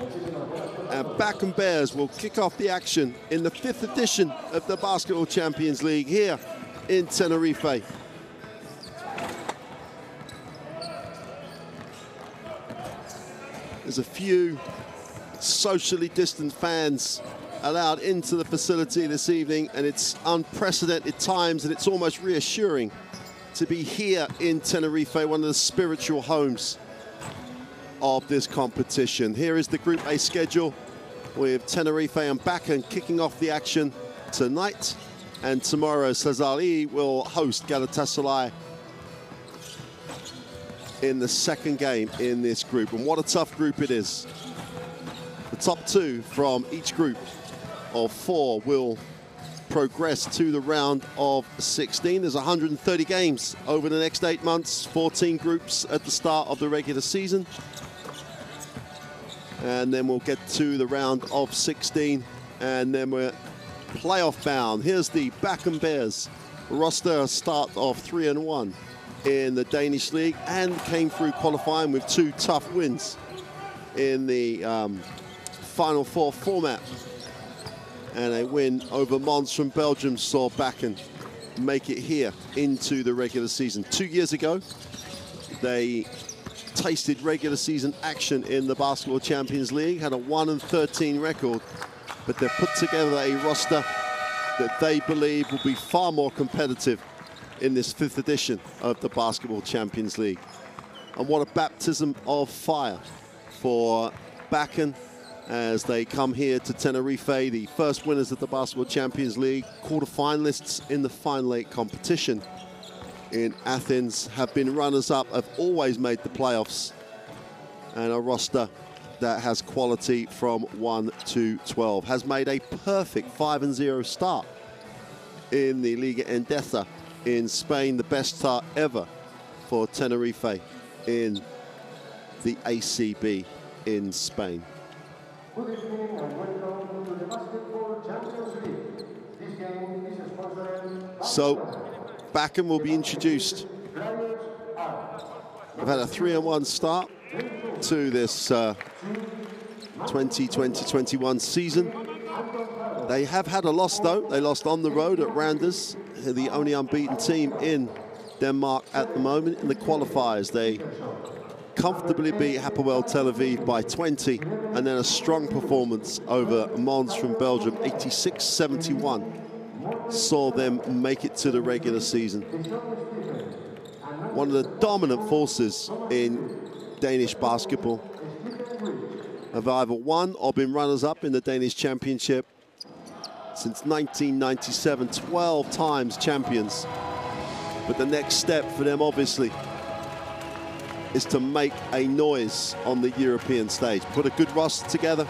And Bakken Bears will kick off the action in the 5th edition of the Basketball Champions League here in Tenerife. There's a few socially distant fans allowed into the facility this evening, and it's unprecedented times, and it's almost reassuring to be here in Tenerife, one of the spiritual homes of this competition. Here is the Group A schedule with Tenerife and Bakken kicking off the action tonight, and tomorrow Sazalee will host Galatasaray in the second game in this group. And what a tough group it is. The top 2 from each group of 4 will progress to the round of 16. There's 130 games over the next 8 months, 14 groups at the start of the regular season. And then we'll get to the round of 16, and then we're playoff bound. Here's the Bakken Bears roster, start of 3-1 in the Danish league, and came through qualifying with 2 tough wins in the Final Four format. And a win over Mons from Belgium saw Bakken make it here into the regular season. 2 years ago, they tasted regular season action in the Basketball Champions League, had a 1-13 record, but they've put together a roster that they believe will be far more competitive in this 5th edition of the Basketball Champions League. And what a baptism of fire for Bakken as they come here to Tenerife, the first winners of the Basketball Champions League, quarter-finalists in the Final 8 competition in Athens, have been runners-up, have always made the playoffs, and a roster that has quality from 1 to 12, has made a perfect 5-0 start in the Liga Endesa in Spain, the best start ever for Tenerife in the ACB in Spain. Good evening and welcome to the Basketball Champions League. This game is sponsored by... So, Bakken will be introduced. We've had a 3-1 start to this 2020-21 season. They have had a loss, though. They lost on the road at Randers, the only unbeaten team in Denmark at the moment in the qualifiers. They comfortably beat Hapoel Tel Aviv by 20, and then a strong performance over Mons from Belgium, 86-71. Saw them make it to the regular season. One of the dominant forces in Danish basketball. Have either won or been runners-up in the Danish Championship since 1997, 12 times champions. But the next step for them, obviously, is to make a noise on the European stage. Put a good roster together.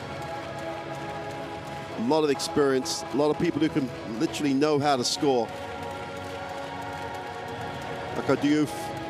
A lot of experience, a lot of people who can literally know how to score. Like Diouf,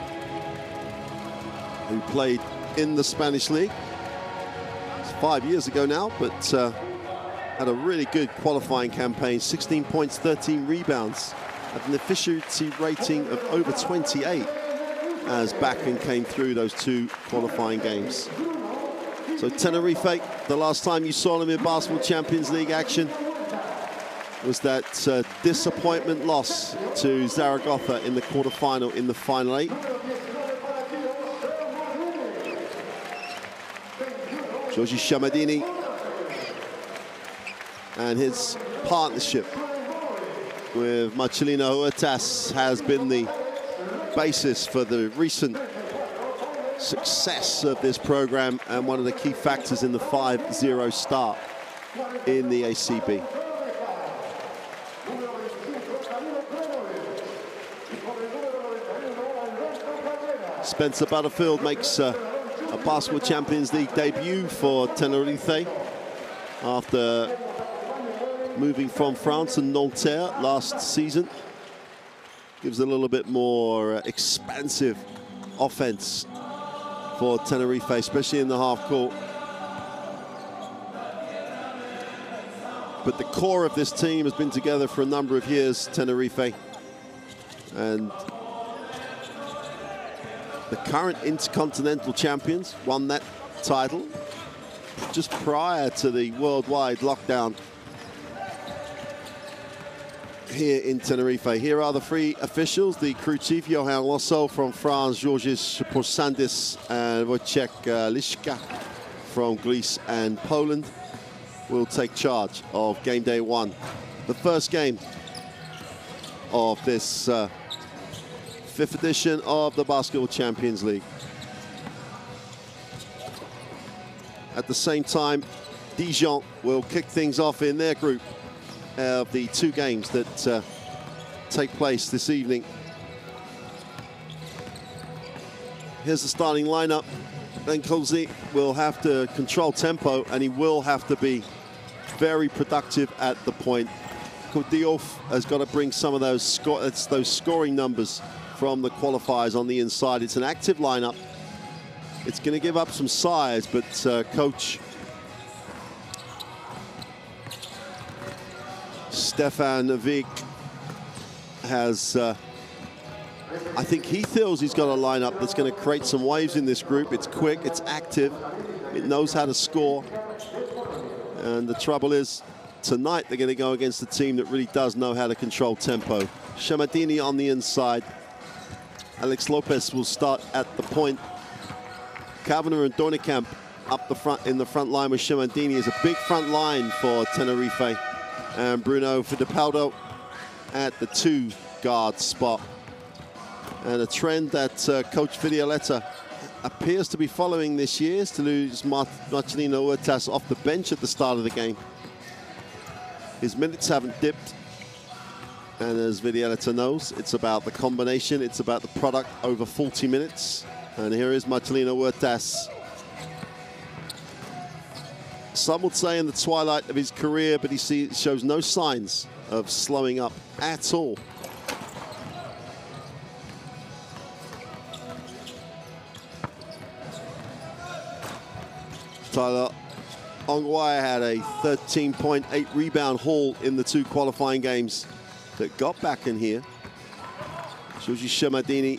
who played in the Spanish league. It's 5 years ago now, but had a really good qualifying campaign. 16 points, 13 rebounds, at an efficiency rating of over 28 as Bakken came through those 2 qualifying games. So Tenerife, the last time you saw them in Basketball Champions League action was that disappointment loss to Zaragoza in the quarterfinal in the Final 8. Giorgi Shamadini and his partnership with Marcelino Huertas has been the basis for the recent success of this program and one of the key factors in the 5-0 start in the ACB. Spencer Butterfield makes a Basketball Champions League debut for Tenerife after moving from France and Nanterre last season. Gives a little bit more expansive offense for Tenerife, especially in the half court. But the core of this team has been together for a number of years, Tenerife. And the current Intercontinental champions won that title just prior to the worldwide lockdown here in Tenerife. Here are the three officials: the crew chief Johan Losso from France, Georges Porsandis and Wojciech Liszka from Greece and Poland will take charge of game day one. The first game of this fifth edition of the Basketball Champions League. At the same time, Dijon will kick things off in their group of the two games that take place this evening. Here's the starting lineup. Benkolzi will have to control tempo, and he will have to be very productive at the point. Kodiof has got to bring some of those scoring numbers from the qualifiers on the inside. It's an active lineup. It's going to give up some size, but coach Stefan Vig has, I think he feels he's got a lineup that's going to create some waves in this group. It's quick, it's active, it knows how to score. And the trouble is, tonight they're going to go against a team that really does know how to control tempo. Shamadini on the inside. Alex Lopez will start at the point. Kavanagh and Dornekamp up the front in the front line with Shamadini. Is a big front line for Tenerife. And Bruno Fittipaldo at the two guard spot. And a trend that Coach Vidialeta appears to be following this year is to lose Marcelino Huertas off the bench at the start of the game. His minutes haven't dipped. And as Vidialeta knows, it's about the combination, it's about the product over 40 minutes. And here is Marcelino Huertas. Some would say in the twilight of his career, but he shows no signs of slowing up at all. Tyler Ongwae had a 13.8 rebound haul in the two qualifying games that got back in here. Georgi Shamadini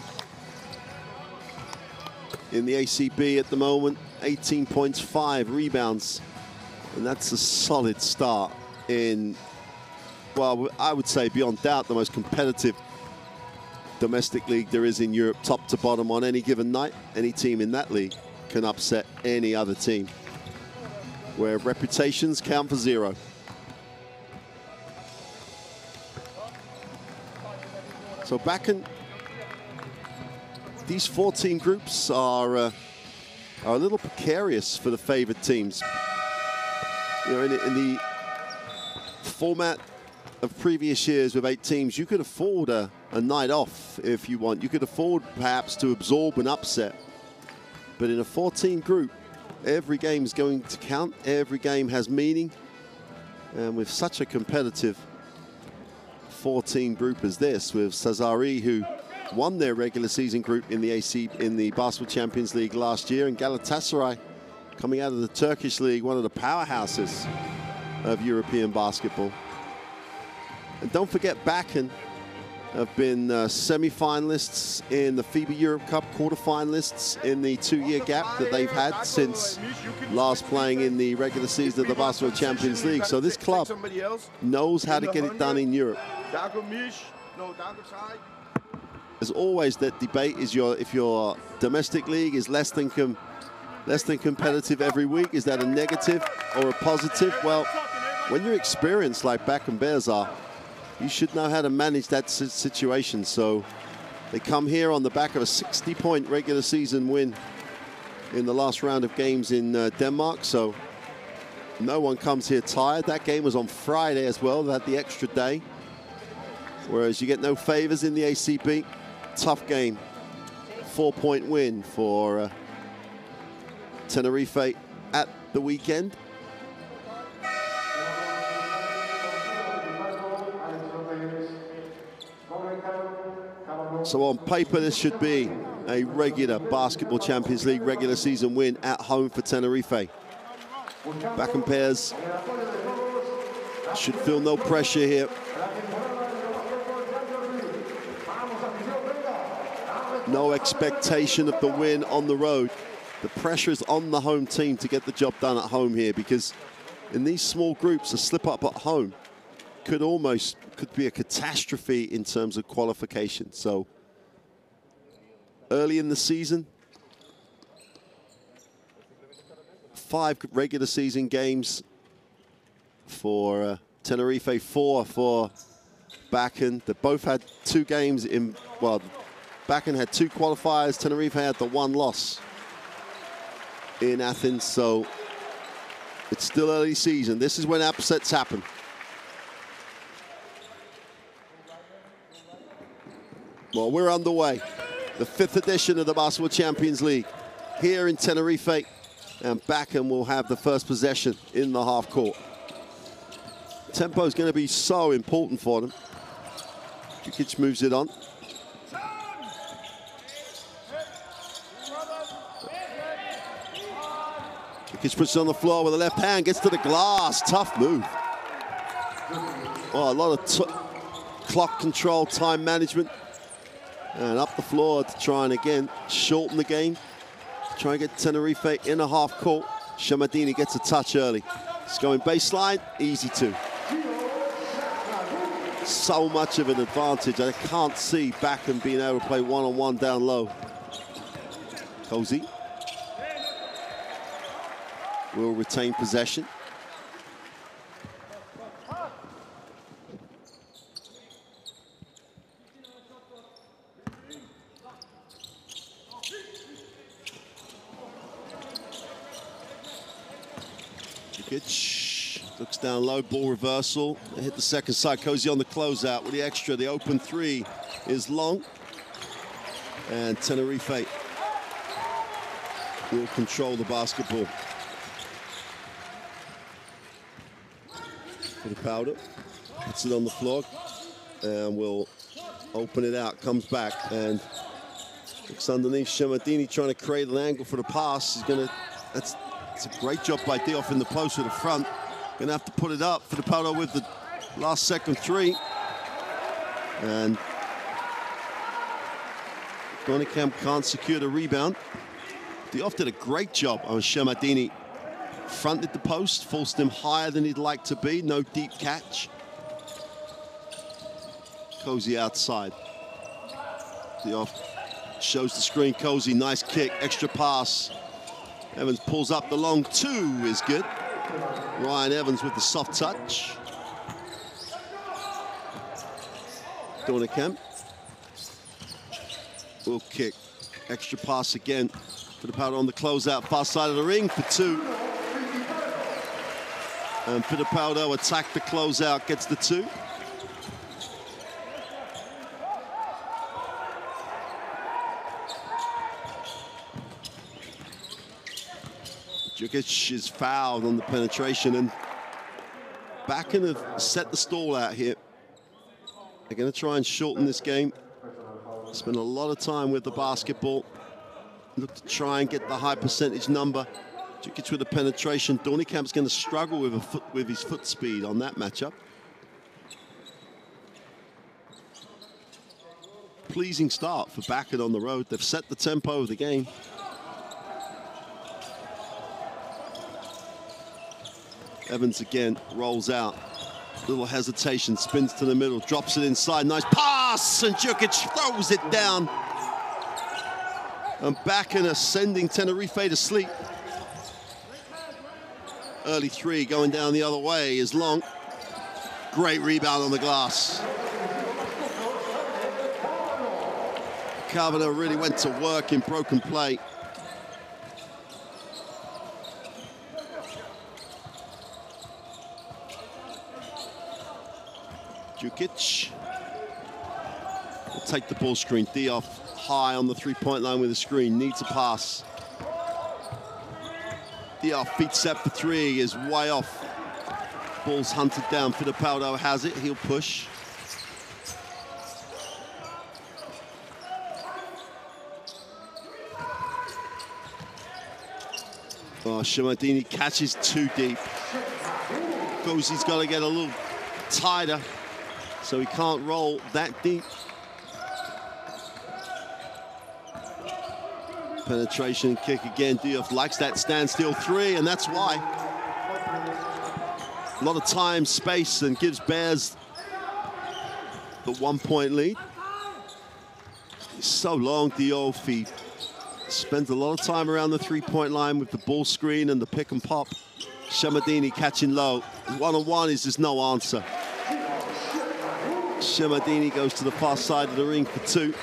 in the ACB at the moment, 18 points, 5 rebounds. And that's a solid start in, well, I would say beyond doubt, the most competitive domestic league there is in Europe, top to bottom on any given night. Any team in that league can upset any other team, where reputations count for zero. So back in these 14 groups are a little precarious for the favored teams. You know, in the format of previous years with 8 teams, you could afford a night off if you want. You could afford perhaps to absorb an upset. But in a 14 group, every game is going to count. Every game has meaning. And with such a competitive 14 group as this, with Sassari, who won their regular season group in the Basketball Champions League last year, and Galatasaray coming out of the Turkish league, one of the powerhouses of European basketball. And don't forget, Bakken have been semi-finalists in the FIBA Europe Cup, quarter-finalists in the 2-year gap that they've had since last playing in the regular season of the Basketball Champions League. So this club knows how to get it done in Europe. As always, that debate is if your domestic league is less than competitive every week, is that a negative or a positive? Well, when you're experienced like Bakken Bears are, you should know how to manage that situation. So they come here on the back of a 60-point regular season win in the last round of games in Denmark. So no one comes here tired. That game was on Friday as well. They had the extra day. Whereas you get no favors in the ACB. Tough game. 4-point win for Tenerife at the weekend. So on paper, this should be a regular Basketball Champions League regular season win at home for Tenerife. Bakken Bears should feel no pressure here. No expectation of the win on the road. The pressure is on the home team to get the job done at home here, because in these small groups, a slip up at home could be a catastrophe in terms of qualification. So early in the season, 5 regular season games for Tenerife, 4 for Bakken. They both had 2 games in, well, Bakken had 2 qualifiers, Tenerife had the 1 loss in Athens, so it's still early season. This is when upsets happen. Well, we're underway. The 5th edition of the Basketball Champions League here in Tenerife, and Bakken will have the first possession in the half court. Tempo is going to be so important for them. Jukic moves it on. Jukic puts it on the floor with the left hand, gets to the glass. Tough move. Oh, a lot of clock control, time management. And up the floor to try and, again, shorten the game. Try and get Tenerife in a half court. Shamadini gets a touch early. It's going baseline, easy 2. So much of an advantage. I can't see Bakken being able to play one-on-one down low. Cozy will retain possession. Jukic looks down low, ball reversal. They hit the second side. Cozy on the closeout with the extra. The open 3 is long. And Tenerife will control the basketball. Fittipaldi puts it on the floor and will open it out. Comes back and looks underneath. Shamadini trying to create an angle for the pass. He's gonna. It's a great job by Diouf in the post to the front. Gonna have to put it up. Fittipaldi with the last second 3. And Doornekamp can't secure the rebound. Diouf did a great job on Shamadini. Fronted the post, forced him higher than he'd like to be. No deep catch. Cozy outside. Diouf shows the screen. Cozy, nice kick, extra pass. Evans pulls up the long 2 is good. Ryan Evans with the soft touch. Doornekamp will kick. Extra pass again. Fittipaldi on the closeout, far side of the ring for 2. And Fittipaldi attacked the closeout, gets the 2. Jukic is fouled on the penetration, and Bakken have set the stall out here. They're going to try and shorten this game. Spend a lot of time with the basketball. Look to try and get the high percentage number. Jukic with the penetration. Doornekamp's going to struggle with his foot speed on that matchup. Pleasing start for Bakken on the road. They've set the tempo of the game. Evans again rolls out. Little hesitation, spins to the middle, drops it inside. Nice pass, and Jukic throws it down. And Bakken are sending Tenerife to sleep. Early 3 going down the other way is long. Great rebound on the glass. Carpenter really went to work in broken play. Jukic will take the ball screen. Diouf high on the 3-point line with a screen, needs a pass. Diouf feet set for 3, is way off. Ball's hunted down. Fittipaldi has it, he'll push. Oh, Shamadini catches too deep. Cozy's got to get a little tighter, so he can't roll that deep. Penetration kick again. Diouf likes that standstill three, and that's why. A lot of time, space, and gives Bears the 1-point lead. He's so long, Diouf. He spends a lot of time around the three-point line with the ball screen and the pick and pop. Shamadini catching low. One-on-one is just no answer. Shamadini goes to the far side of the ring for two.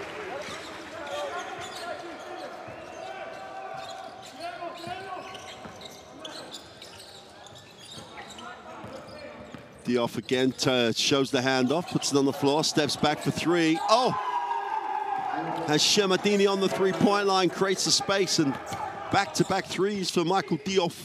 Diouf again shows the handoff, puts it on the floor, steps back for three. Oh! Has Shamadini on the three-point line, creates the space, and back-to-back threes for Michael Diouf.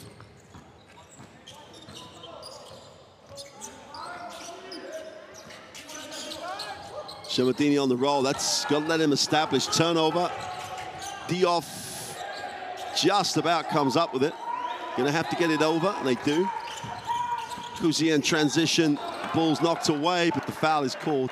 Shamadini on the roll, that's got to let him establish turnover. Diouf just about comes up with it. Gonna have to get it over, and they do. Cousy in transition, ball's knocked away, but the foul is called.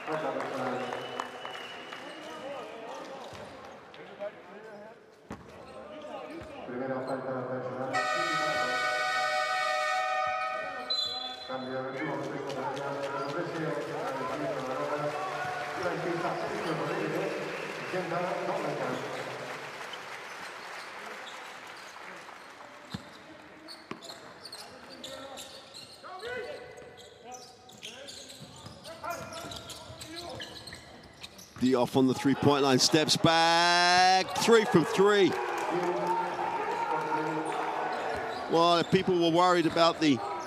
Diouf on the three-point line, steps back, 3 from 3. Well, if people were worried about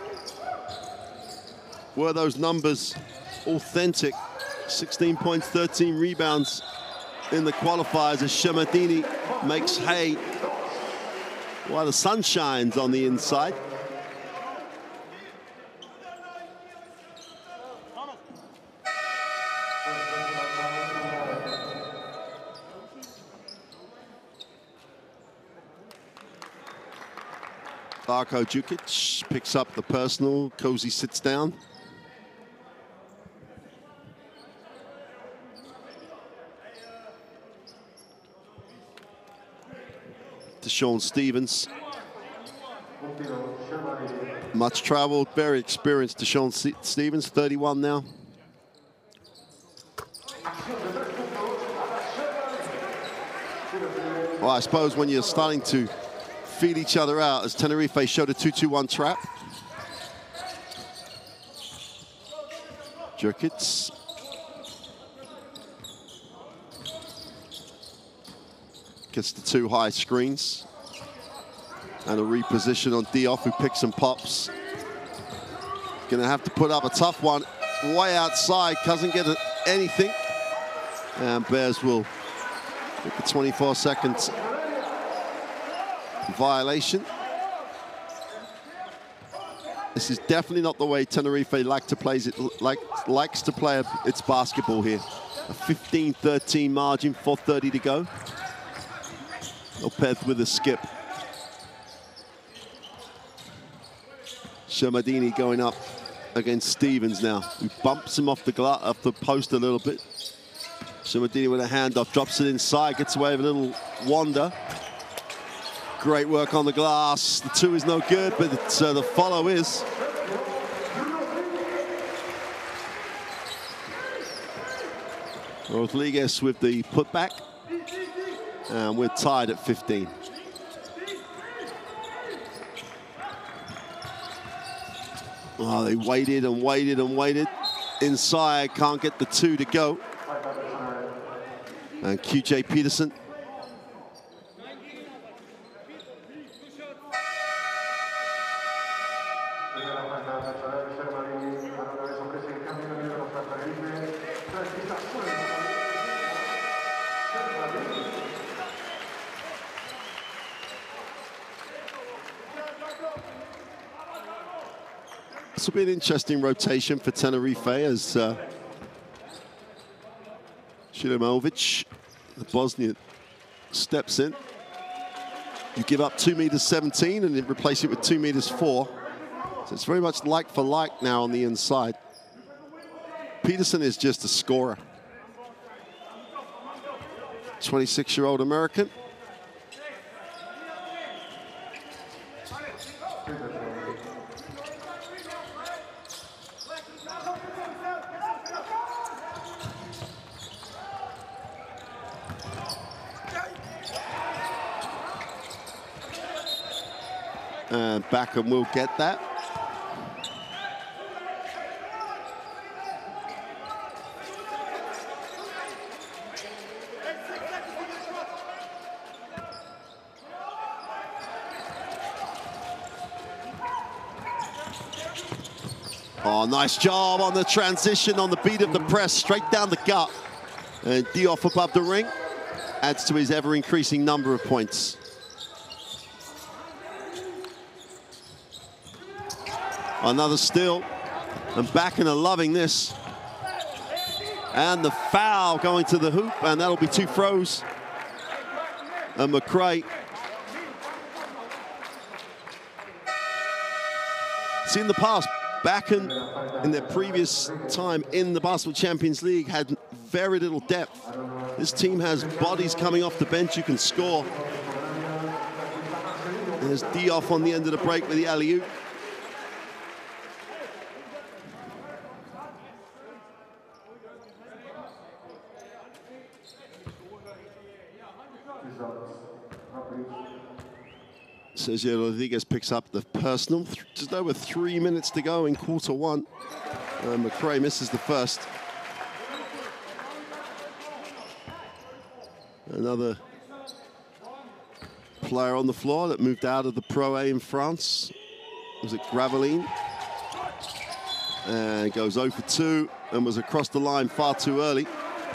were those numbers authentic? 16 points, 13 rebounds in the qualifiers as Shamadini makes hay while the sun shines on the inside. Darko Djukic picks up the personal. Cozy sits down. DeShawn Stephens. Much traveled, very experienced DeShawn Stephens, 31 now. Well, I suppose when you're starting to feed each other out, as Tenerife showed a 2-2-1 trap. Djukic. Gets the two high screens. And a reposition on Diouf, who picks and pops. Gonna have to put up a tough one. Way outside, doesn't get anything. And Bears will get the 24 seconds violation. This is definitely not the way Tenerife likes to play its basketball here. A 15-13 margin, 4:30 to go. Lopez with a skip. Shamadini going up against Stephens now, who bumps him off the post a little bit. Shamadini with a handoff, drops it inside, gets away with a little wander. Great work on the glass. The two is no good, but the follow is. Rodriguez with the putback. And we're tied at 15. Oh, they waited and waited and waited. Inside, can't get the two to go. And QJ Peterson. This will be an interesting rotation for Tenerife as Shilimovic, the Bosnian, steps in. You give up 2.17 meters and then replace it with 2.4 meters. So it's very much like for like now on the inside. Peterson is just a scorer. 26-year-old American. And Bakken will get that. Oh, nice job on the transition, on the beat of the press, straight down the gut. And Diouf above the ring adds to his ever-increasing number of points. Another steal, and Bakken are loving this. And the foul going to the hoop, and that'll be 2 throws. And McRae. See, in the past, Bakken, in their previous time in the Basketball Champions League, had very little depth. This team has bodies coming off the bench who can score. There's Diouf on the end of the break with the alley-oop. Sergio Rodriguez picks up the personal. Just over 3 minutes to go in quarter one. McRae misses the first. Another player on the floor that moved out of the Pro A in France. Was it Graveline? And goes 0 for 2 and was across the line far too early.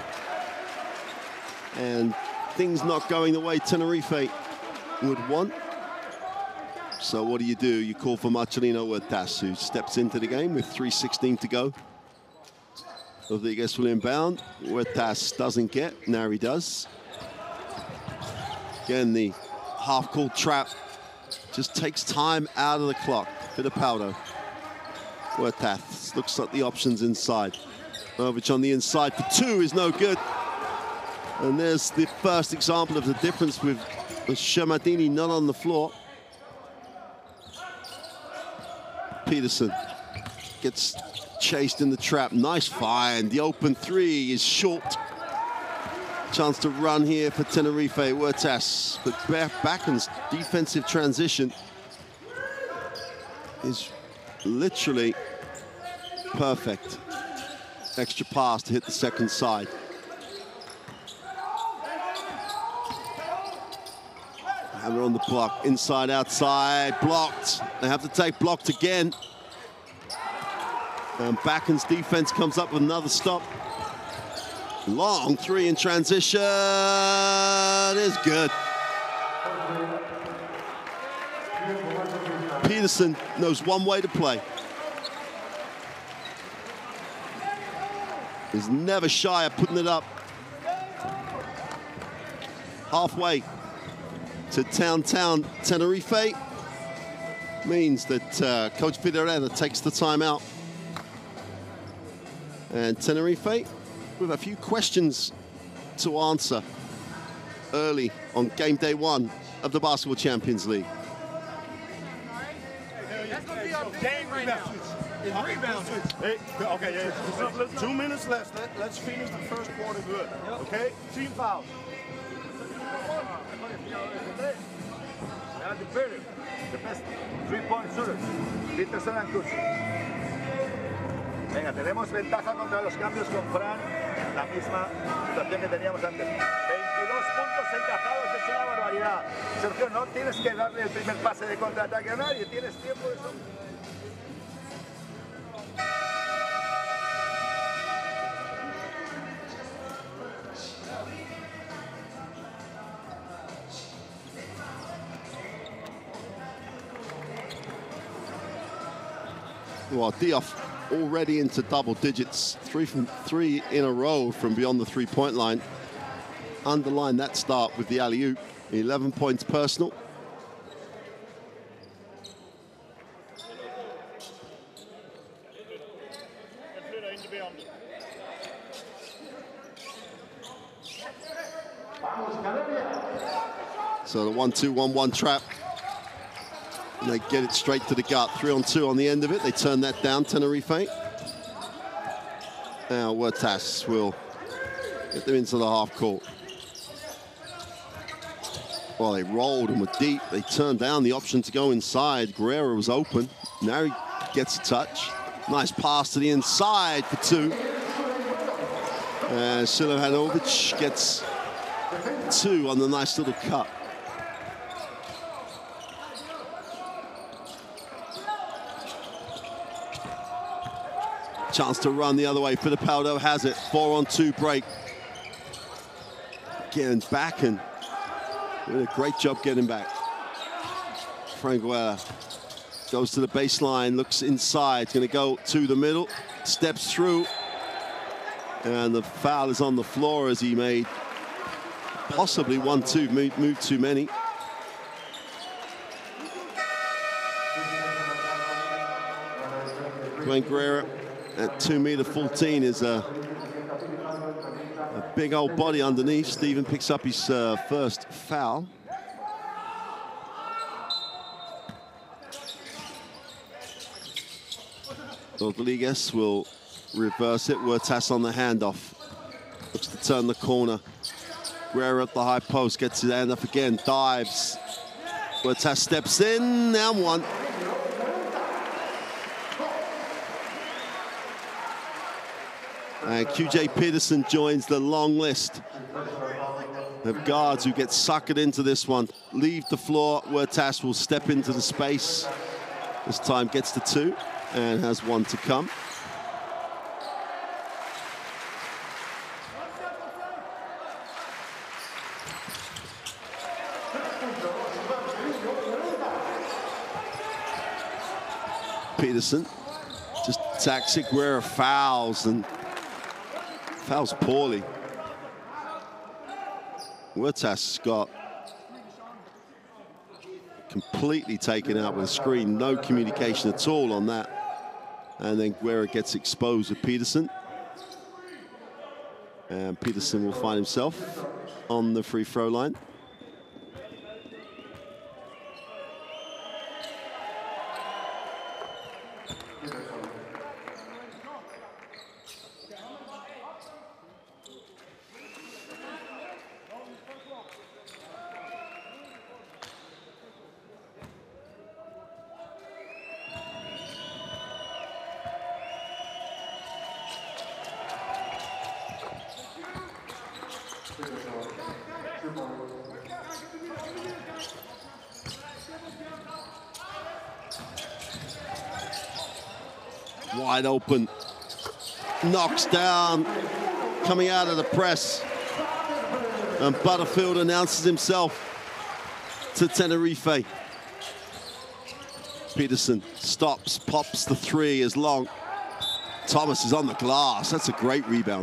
And things not going the way Tenerife would want. So what do? You call for Marcelino Huertas, who steps into the game with 3:16 to go. Rodriguez will inbound. Huertas doesn't get, now he does. Again, the half-court trap just takes time out of the clock. Fittipaldo. Huertas looks like the options inside. Novich on the inside for 2 is no good. And there's the first example of the difference with Shermadini not on the floor. Peterson gets chased in the trap. Nice find. The open 3 is short. Chance to run here for Tenerife. Huertas. But Bakken's defensive transition is literally perfect. Extra pass to hit the second side. Hammer on the block, inside, outside, blocked. They have to take blocked again. And Bakken's defense comes up with another stop. Long 3 in transition is good. Peterson knows one way to play. He's never shy of putting it up. Halfway to Town Tenerife means that Coach Figueroa takes the timeout. And Tenerife with a few questions to answer early on game day 1 of the Basketball Champions League. That's going to be our big game right now. It's rebounding. Hey, okay, yeah. 2 minutes left. Let's finish the first quarter good. Okay? Team foul. The best 3-point shooters. Peterson and Kuch. Venga, tenemos ventaja contra los cambios con Fran, la misma situación que teníamos antes. 22 puntos encajados, es una barbaridad. Sergio, no tienes que darle el primer pase de contraataque a nadie, tienes tiempo de eso. Well, Diouf already into double digits, 3 from 3 in a row from beyond the 3-point line. Underline that start with the alley-oop. 11 points personal. So the 1-2-1-1 trap And they get it straight to the gut. 3-on-2 on the end of it. They turn that down, Tenerife. Now Huertas will get them into the half court. Well, they rolled and were deep. They turned down the option to go inside. Guerrero was open. Now he gets a touch. Nice pass to the inside for two. And Silahanovic gets two on the nice little cut. Chance to run the other way. Fittipaldo has it. 4-on-2 break. Getting back and doing a great job getting back. Franguella goes to the baseline, looks inside, going to go to the middle, steps through, and the foul is on the floor as he made possibly 1-2, move too many. Dwayne Guerrero at 2'14" is a big old body underneath. Steven picks up his first foul. Rodriguez will reverse it. Huertas on the handoff. Looks to turn the corner. Guerrero at the high post, gets his hand up again, dives. Huertas steps in, and one. And QJ Peterson joins the long list of guards who get suckered into this one. Leave the floor. Huertas will step into the space. This time gets to two and has one to come. Peterson just attacks it. Guerrero fouls and fouls poorly. Huertas got completely taken out with a screen. No communication at all on that. And then Guerrero gets exposed with Peterson. And Peterson will find himself on the free throw line. Wide open, knocks down, coming out of the press. And Butterfield announces himself to Tenerife. Peterson stops, pops the three as long. Thomas is on the glass. That's a great rebound.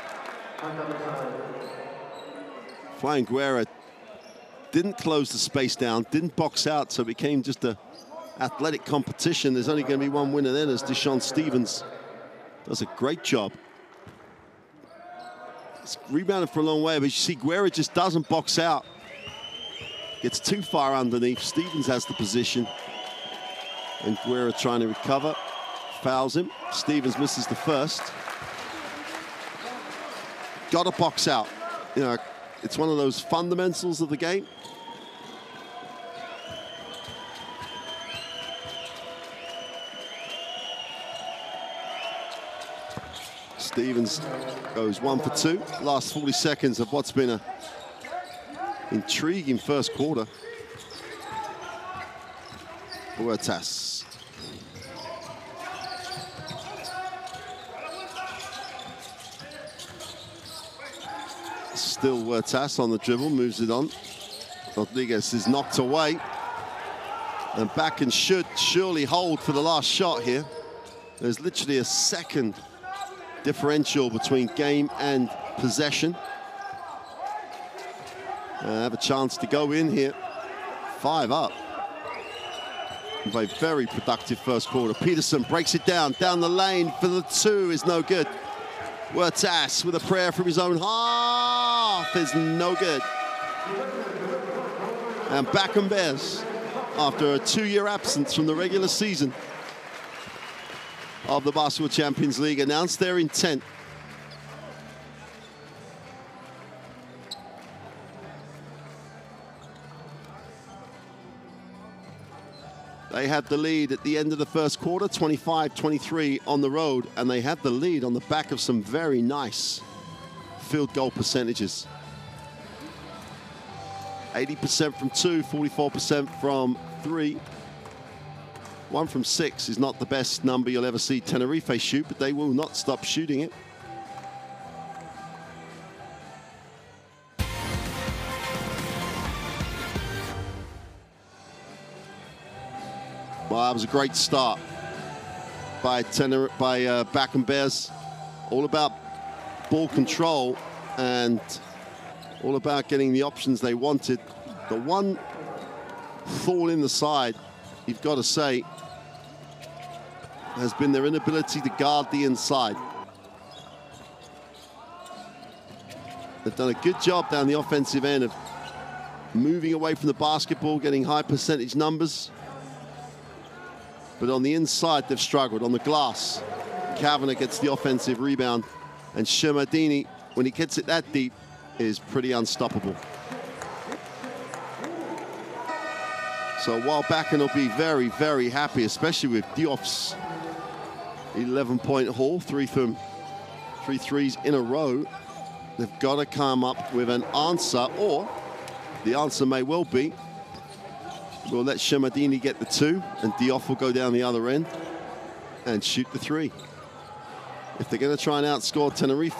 Flying Guerrero didn't close the space down, didn't box out, so it became just a athletic competition. There's only going to be one winner then, as Deshaun Stevens does a great job. It's rebounded for a long way, but you see Guerrero just doesn't box out. Gets too far underneath. Stevens has the position. And Guerrero trying to recover. Fouls him. Stevens misses the first. Got to box out. You know, it's one of those fundamentals of the game. Stevens goes 1 for 2. Last 40 seconds of what's been a intriguing first quarter. Huertas. Still Huertas on the dribble, moves it on. Rodriguez is knocked away. And Bakken should surely hold for the last shot here. There's literally a second differential between game and possession. Have a chance to go in here. 5 up. A very productive first quarter. Peterson breaks it down the lane for the 2 is no good. Huertas with a prayer from his own half is no good. And Bakken Bears after a 2-year absence from the regular season of the Basketball Champions League, announced their intent. They had the lead at the end of the first quarter, 25-23 on the road, and they had the lead on the back of some very nice field goal percentages. 80% from 2, 44% from 3. 1 from 6 is not the best number you'll ever see Tenerife shoot, but they will not stop shooting it. Well, that was a great start by Back and Bears. All about ball control and all about getting the options they wanted. The one thorn in the side, you've got to say, has been their inability to guard the inside. They've done a good job down the offensive end of moving away from the basketball, getting high percentage numbers. But on the inside, they've struggled. On the glass, Kavanagh gets the offensive rebound, and Shermadini, when he gets it that deep, is pretty unstoppable. So while Bakken will be very, very happy, especially with Diof's 11-point haul, 3 threes in a row, they've got to come up with an answer, or the answer may well be, we'll let Shermadini get the 2, and Diof will go down the other end and shoot the 3. If they're going to try and outscore Tenerife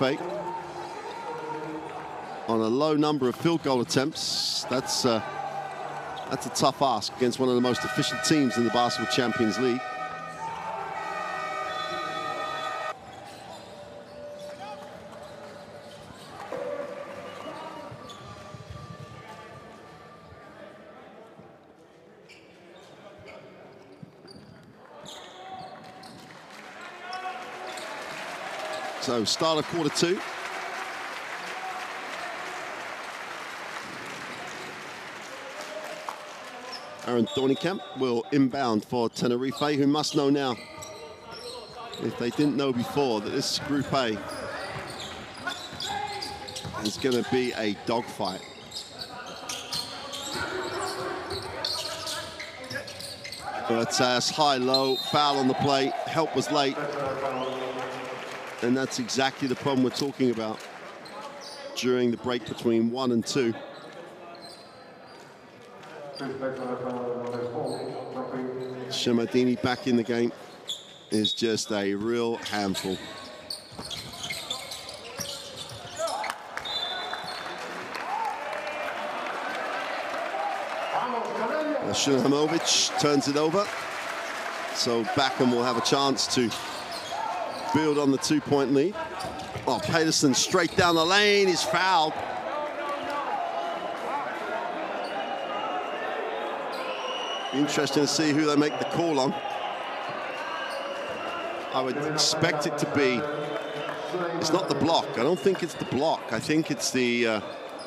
on a low number of field goal attempts, that's a tough ask against one of the most efficient teams in the Basketball Champions League. So start of quarter 2. Aaron Thornykamp will inbound for Tenerife, who must know now, if they didn't know before, that this Group A is going to be a dogfight. But as high-low, foul on the play, help was late. And that's exactly the problem we're talking about during the break between 1 and 2. Shermadini back in the game is just a real handful. Shulhamovic turns it over. So Bakken will have a chance to build on the 2-point lead. Oh, Peterson straight down the lane, is fouled. Interesting to see who they make the call on. I would expect it to be, it's not the block. I don't think it's the block. I think it's the,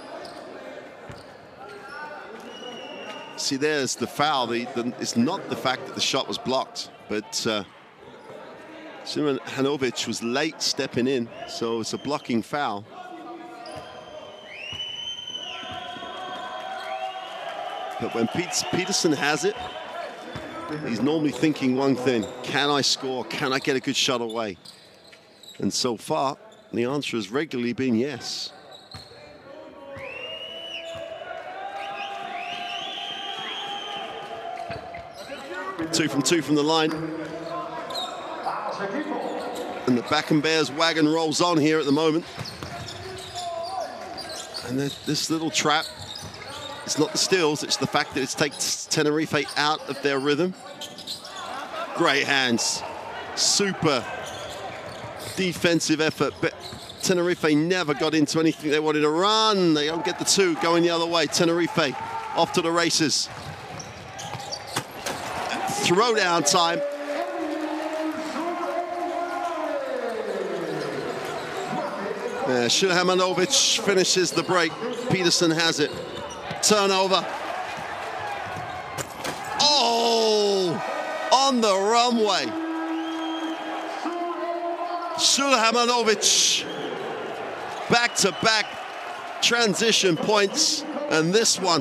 see, there's the foul. It's not the fact that the shot was blocked, but Simon Hanovic was late stepping in, so it's a blocking foul. But when Peterson has it, he's normally thinking one thing: can I score? Can I get a good shot away? And so far, the answer has regularly been yes. Two from the line. And the Bakken Bears wagon rolls on here at the moment. And this little trap, it's not the steals, it's the fact that it takes Tenerife out of their rhythm. Great hands, super defensive effort, but Tenerife never got into anything they wanted to run. They don't get the 2, going the other way. Tenerife off to the races. Throwdown time. Shulhamanovic finishes the break. Peterson has it. Turnover. on the runway. Sulejmanovic, back-to-back transition points, and this one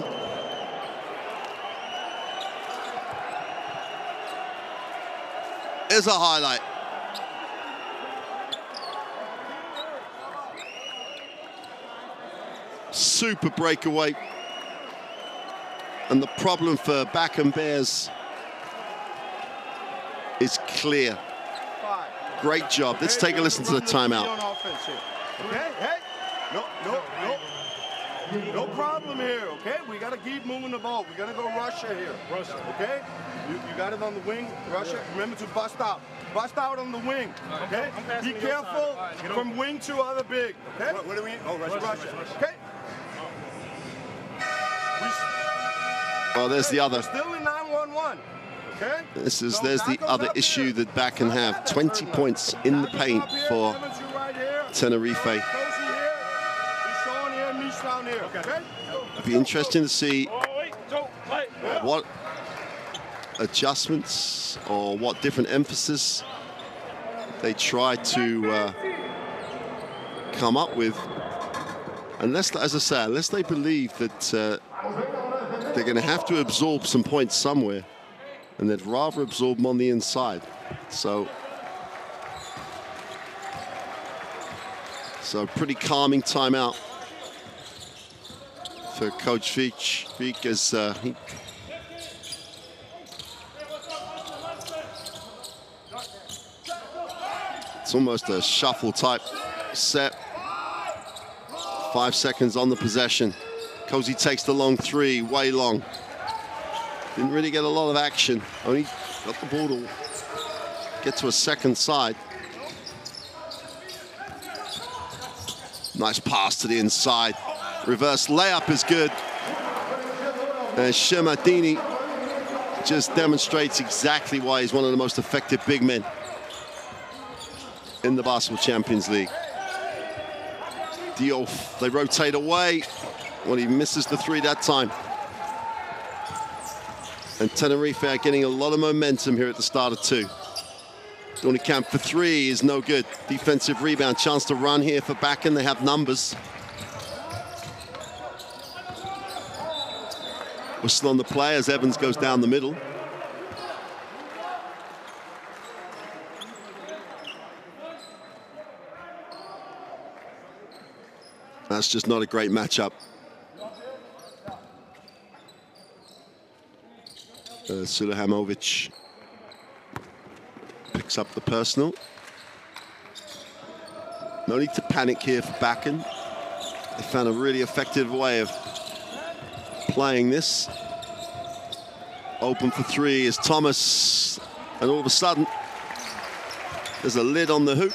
is a highlight. Super breakaway. And the problem for Bakken Bears is clear. Great job. Let's take a listen to the timeout. Okay, hey, no problem here, okay? We got to keep moving the ball. We got to go Russia here. Russia, okay? You got it on the wing, Russia. Remember to bust out. Bust out on the wing, okay? Be careful from wing to other big, okay? What do we? Oh, Russia. Okay? Well, there's the other. Still in 9-1-1, okay? There's the other issue that Bakken have. 20 points in the paint for Tenerife. It'll be interesting to see what adjustments or what different emphasis they try to come up with. Unless, as I say, unless they believe that they're going to have to absorb some points somewhere, and they'd rather absorb them on the inside. So pretty calming timeout for Coach Veach. Veach as it's almost a shuffle type set. 5 seconds on the possession. Cozy takes the long three, way long. Didn't really get a lot of action. Only got the ball to get to a second side. Nice pass to the inside. Reverse layup is good. And Shemadini just demonstrates exactly why he's one of the most effective big men in the Basketball Champions League. Diouf, they rotate away. Well, he misses the three that time. And Tenerife are getting a lot of momentum here at the start of two. Doornekamp for three is no good. Defensive rebound, chance to run here for Bakken. They have numbers. Whistle on the play as Evans goes down the middle. That's just not a great matchup. Sulejmanovic picks up the personal. No need to panic here for Bakken. They found a really effective way of playing this. Open for three is Thomas. And all of a sudden, there's a lid on the hoop.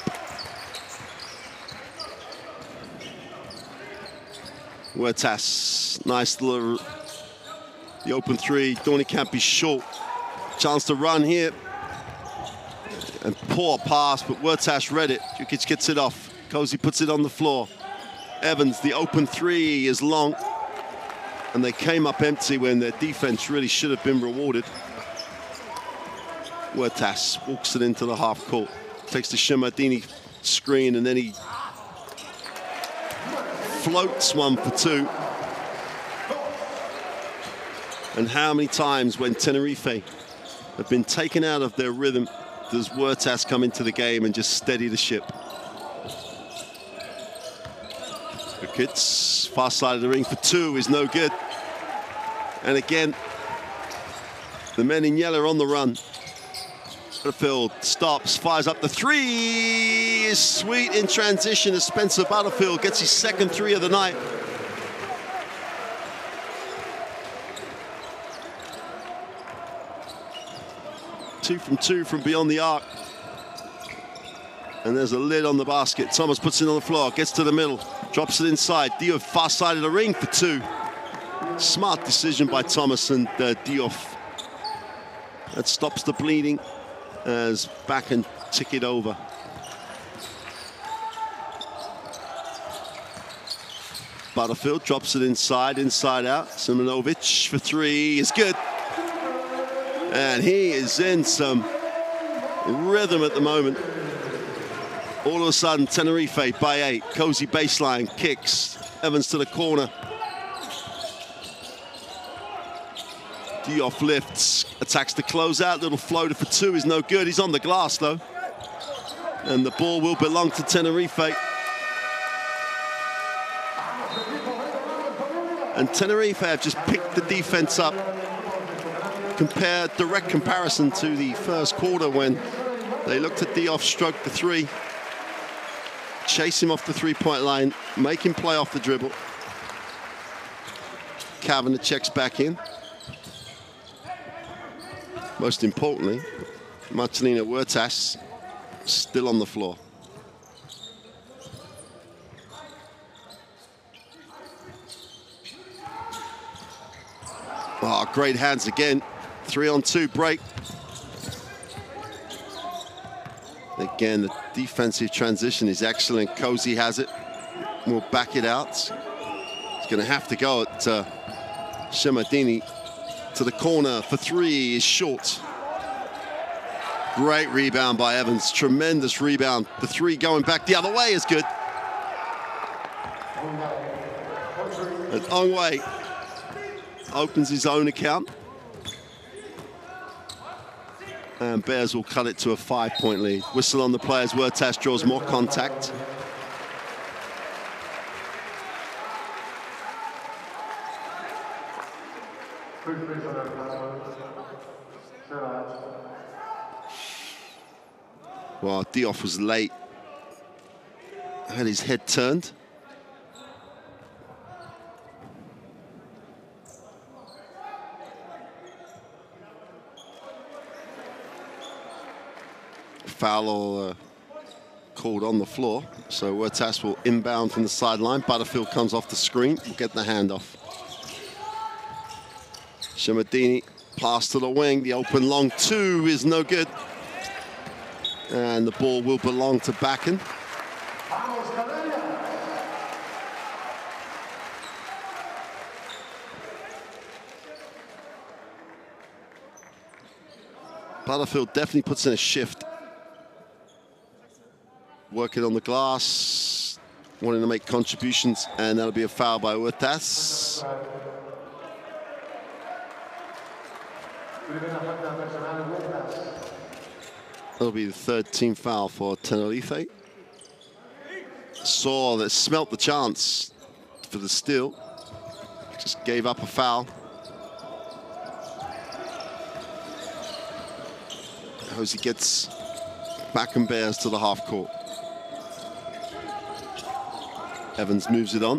Huertas, nice little, the open three. Doornekamp is short. Chance to run here. And poor pass, but Huertas read it. Jukic gets it off. Cozy puts it on the floor. Evans, the open three is long. And they came up empty when their defense really should have been rewarded. Huertas walks it into the half court. Takes the Shemadini screen, and then he floats one for two. And how many times when Tenerife have been taken out of their rhythm does Huertas come into the game and just steady the ship? Jukic, far side of the ring for two is no good. And again, the men in yellow are on the run. Butterfield stops, fires up the three. Is sweet in transition as Spencer Butterfield gets his second three of the night. Two from beyond the arc. And there's a lid on the basket. Thomas puts it on the floor, gets to the middle, drops it inside. Diouf far side of the ring for two. Smart decision by Thomas and Diouf. That stops the bleeding as Bakken tick it over. Butterfield drops it inside out. Simanovic for three is good. And he is in some rhythm at the moment. All of a sudden, Tenerife by 8. Cozy baseline, kicks. Evans to the corner. Diouf lifts, attacks the closeout. Little floater for 2 is no good. He's on the glass, though. And the ball will belong to Tenerife. And Tenerife have just picked the defense up. Direct comparison to the first quarter when they looked at Diouf stroke the 3. Chase him off the 3-point line, make him play off the dribble. Kavanagh checks back in. Most importantly, Marcelino Huertas still on the floor. Oh, great hands again. 3-on-2 break. Again, the defensive transition is excellent. Cozy has it. We'll back it out. He's going to have to go at Shemadini to the corner for 3 is short. Great rebound by Evans. Tremendous rebound. The 3 going back the other way is good. And Ongwe opens his own account. And Bears will cut it to a 5-point lead. Whistle on the players. Huertas draws more contact. Well, Diouf was late. Had his head turned. Foul called on the floor. So Huertas will inbound from the sideline. Butterfield comes off the screen. We'll get the handoff. Shemadini, pass to the wing. The open long 2 is no good. And the ball will belong to Bakken. Butterfield definitely puts in a shift. Working on the glass, wanting to make contributions, and that'll be a foul by Huertas. That'll be the 3rd team foul for Tenerife. Saw that, smelt the chance for the steal. Just gave up a foul. Jose gets Bakken Bears to the half court. Evans moves it on.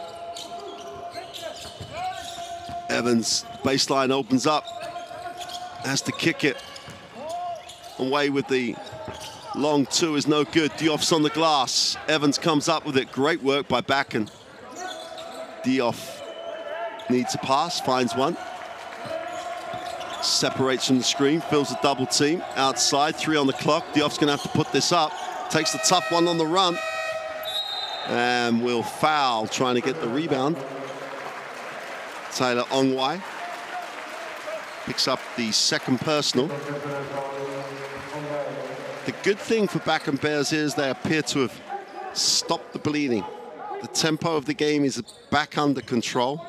Evans, baseline opens up. Has to kick it. Away with the long 2 is no good. Diouf's on the glass. Evans comes up with it. Great work by Bakken. Diouf needs a pass, finds one. Separates from the screen, fills a double team. Outside, 3 on the clock. Diouf's going to have to put this up. Takes the tough one on the run. And will foul, trying to get the rebound. Taylor Ongwe picks up the 2nd personal. The good thing for Bakken Bears is they appear to have stopped the bleeding. The tempo of the game is back under control.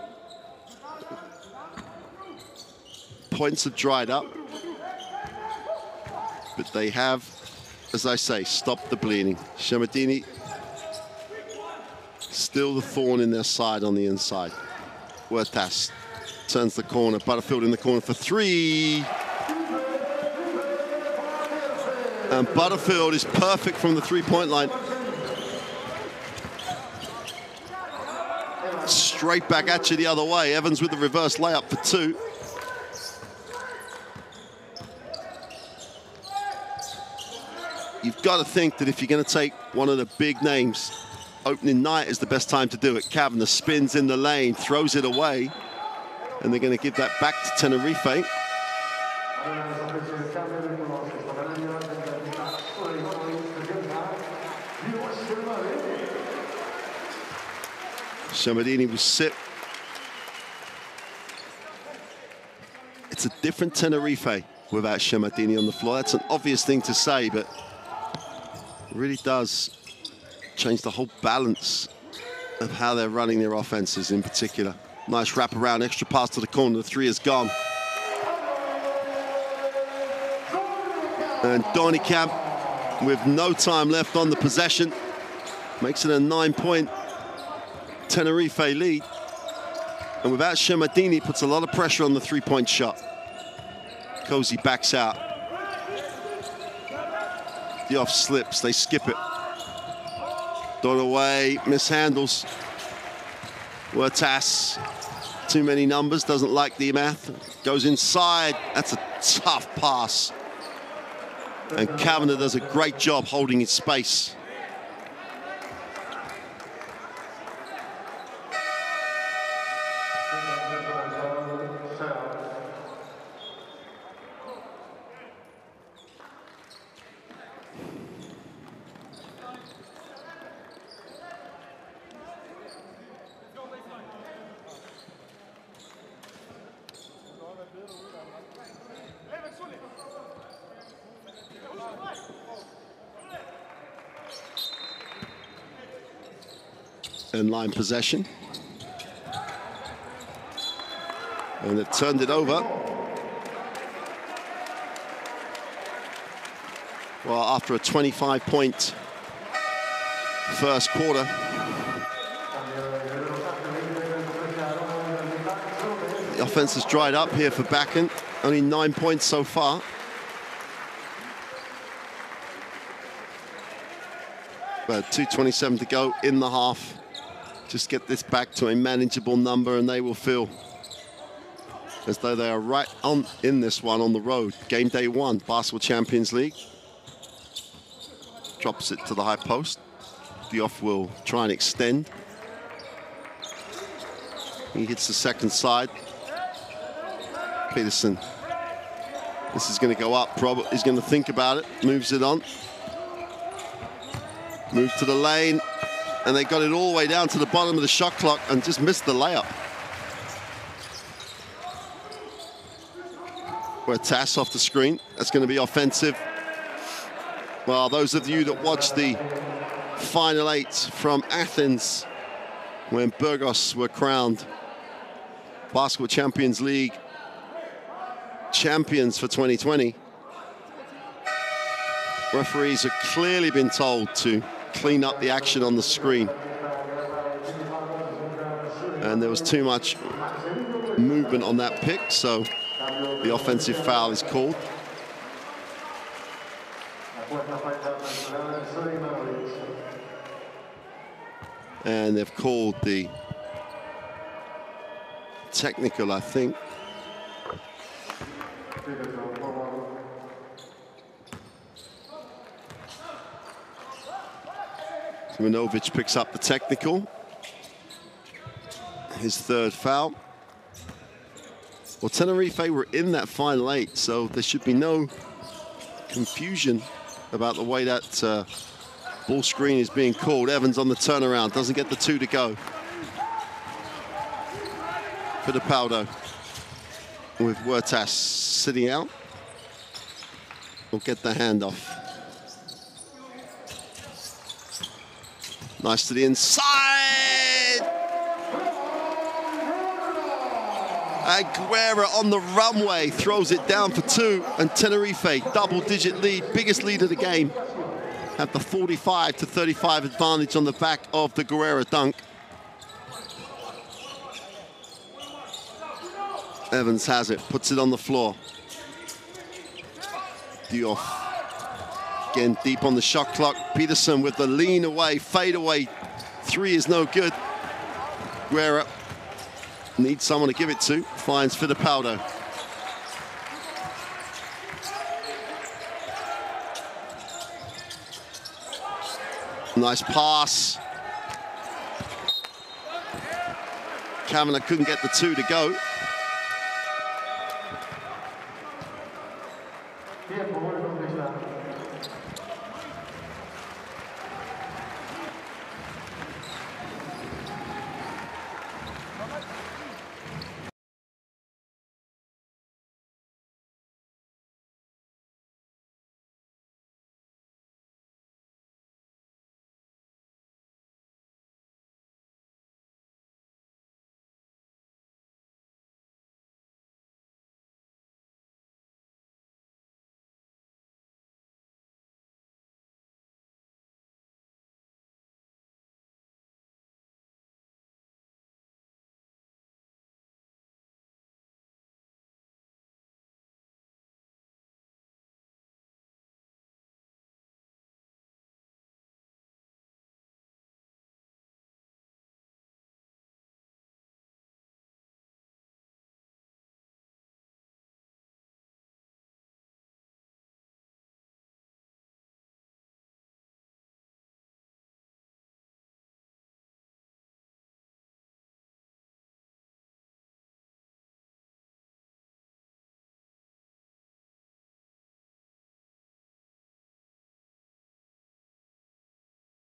Points have dried up. But they have, as I say, stopped the bleeding. Shemadini, still the thorn in their side on the inside. Huertas turns the corner. Butterfield in the corner for 3. And Butterfield is perfect from the 3-point line. Straight back at you the other way. Evans with the reverse layup for 2. You've got to think that if you're going to take one of the big names, opening night is the best time to do it. Kavanagh spins in the lane, throws it away, and they're going to give that back to Tenerife. Shemadini will sit. It's a different Tenerife without Shemadini on the floor. That's an obvious thing to say, but it really does change the whole balance of how they're running their offenses in particular. Nice wraparound, extra pass to the corner. The three is gone. And Dornicamp, with no time left on the possession, makes it a 9-point Tenerife lead. And without Shemadini, puts a lot of pressure on the three-point shot. Cozy backs out. The off slips, they skip it. Donaway mishandles. Huertas, too many numbers, doesn't like the math. Goes inside, that's a tough pass. And Kavanagh does a great job holding his space. And line possession. And they've turned it over. Well, after a 25-point first quarter. The offense has dried up here for Bakken. Only 9 points so far. But 2:27 to go in the half. Just get this back to a manageable number and they will feel as though they are right on in this one on the road. Game day one, Basketball Champions League. Drops it to the high post. Diouf will try and extend. He hits the second side. Peterson. This is going to go up. Probably he's going to think about it. Moves it on. Move to the lane. And they got it all the way down to the bottom of the shot clock and just missed the layup. Huertas off the screen. That's going to be offensive. Well, those of you that watched the Final Eight from Athens when Burgos were crowned Basketball Champions League champions for 2020, referees have clearly been told to clean up the action on the screen. And there was too much movement on that pick, so the offensive foul is called. And they've called the technical, I think. Minovic picks up the technical. His third foul. Well, Tenerife were in that Final Eight, so there should be no confusion about the way that ball screen is being called. Evans on the turnaround, doesn't get the two to go. Fittipaldo with Huertas sitting out. Will get the handoff. Nice to the inside. Aguera on the runway throws it down for two, and Tenerife, double-digit lead, biggest lead of the game, have the 45-35 advantage on the back of the Guerrera dunk. Evans has it, puts it on the floor. Diouf again deep on the shot clock. Peterson with the lean away, fade away. Three is no good. Guerra needs someone to give it to. Finds Fittipaldo. Nice pass. Kavanagh couldn't get the two to go.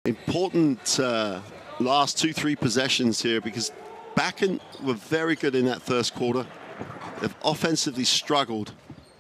Important last 2-3 possessions here, because Bakken were very good in that first quarter. They've offensively struggled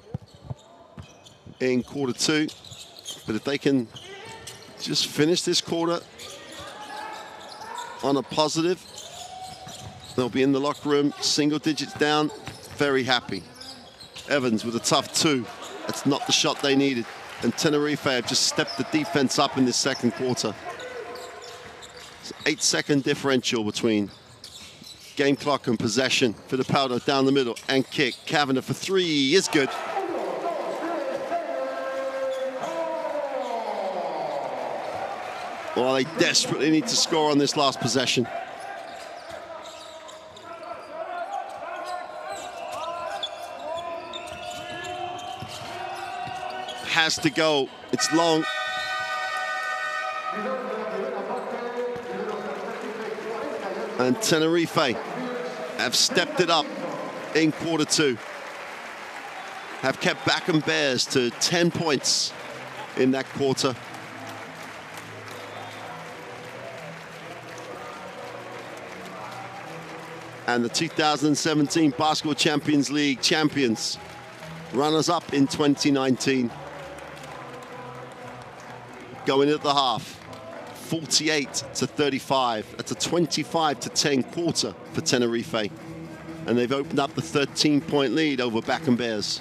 in quarter 2, but if they can just finish this quarter on a positive, they'll be in the locker room, single digits down, very happy. Evans with a tough 2. That's not the shot they needed. And Tenerife have just stepped the defense up in this second quarter. It's an 8-second differential between game clock and possession. Fittipaldo down the middle and kick. Kavanagh for 3 is good. Well, they desperately need to score on this last possession. Has to go. It's long. And Tenerife have stepped it up in quarter 2. Have kept Bakken Bears to 10 points in that quarter. And the 2017 Basketball Champions League champions, runners-up in 2019. Going at the half, 48-35. That's a 25-10 quarter for Tenerife. And they've opened up the 13-point lead over Bakken Bears.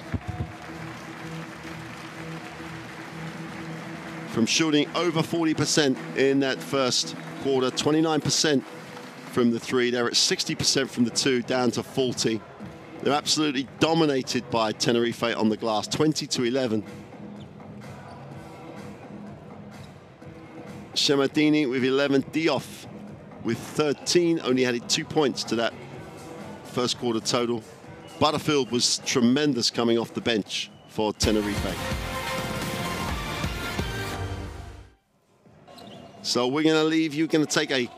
From shooting over 40% in that first quarter, 29% from the 3. They're at 60% from the 2, down to 40. They're absolutely dominated by Tenerife on the glass, 20-11. Shemadini with 11, Diouf with 13, only added 2 points to that first quarter total. Butterfield was tremendous coming off the bench for Tenerife. So we're going to leave you, going to take a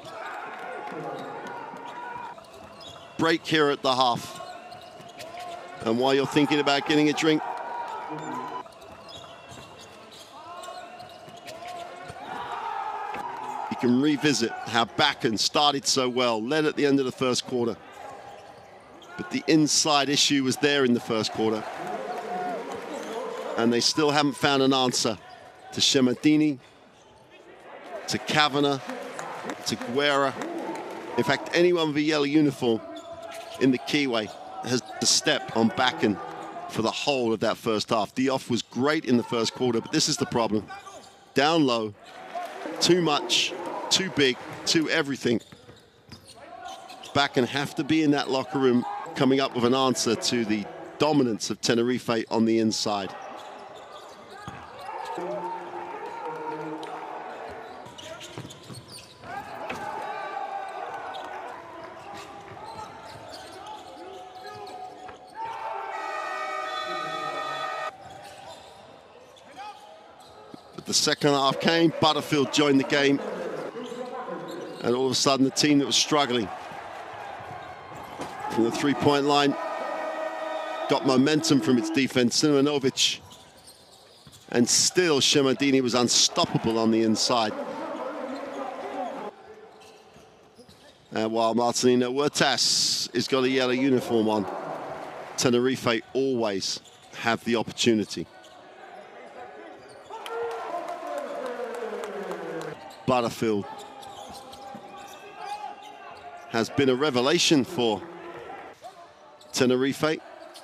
break here at the half. And while you're thinking about getting a drink, you can revisit how Bakken started so well, led at the end of the first quarter. But the inside issue was there in the first quarter. And they still haven't found an answer to Shemadini, to Kavanagh, to Guerra. In fact, anyone with a yellow uniform in the keyway has to step on Bakken for the whole of that first half. Diouf was great in the first quarter, but this is the problem. Down low, too much, too big, too everything. Bakken have to be in that locker room coming up with an answer to the dominance of Tenerife on the inside. But the second half came, Butterfield joined the game, and all of a sudden the team that was struggling from the three-point line got momentum from its defense. Sinovanovic, and still Shemadini was unstoppable on the inside. And while Marcelino Huertas has got a yellow uniform on, Tenerife always have the opportunity. Butterfield has been a revelation for Tenerife.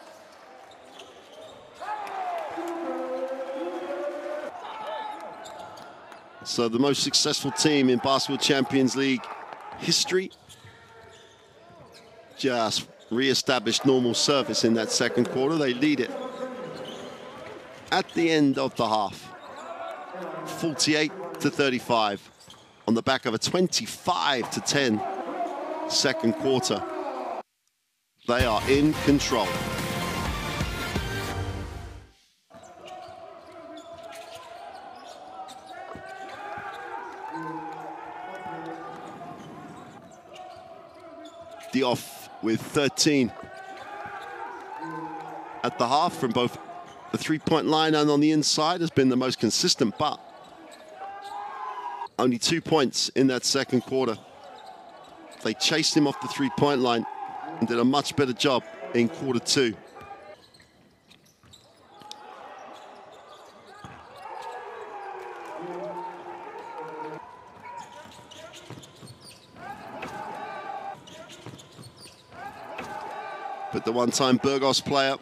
So the most successful team in Basketball Champions League history just re-established normal service in that second quarter. They lead it at the end of the half, 48-35, on the back of a 25-10 second quarter. They are in control. Diouf with 13 at the half from both the three-point line and on the inside, has been the most consistent, but Only 2 points in that second quarter. They chased him off the three-point line and did a much better job in quarter two. But the one-time Burgos player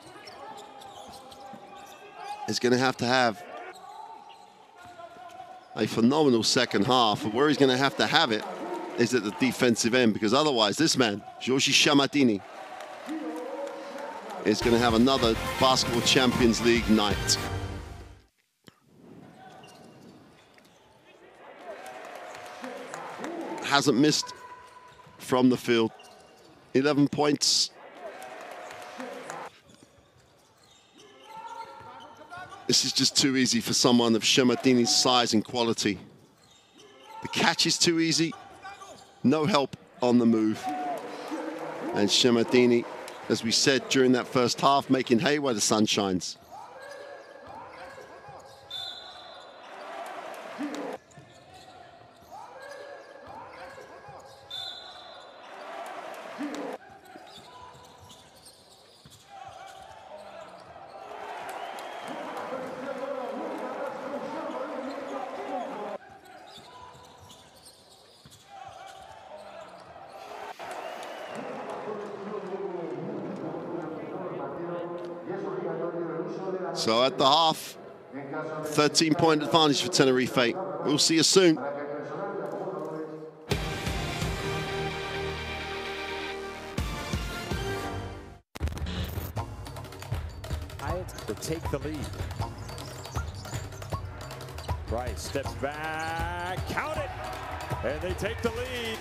is going to have a phenomenal second half. And where he's going to have it is at the defensive end, because otherwise this man, Giorgi Shamatini, is going to have another Basketball Champions League night. Hasn't missed from the field. 11 points. This is just too easy for someone of Shamatini's size and quality. The catch is too easy. No help on the move. And Shamatini, as we said during that first half, making hay while the sun shines. So at the half, 13-point advantage for Tenerife. We'll see you soon. To take the lead. Price steps back, count it, and they take the lead.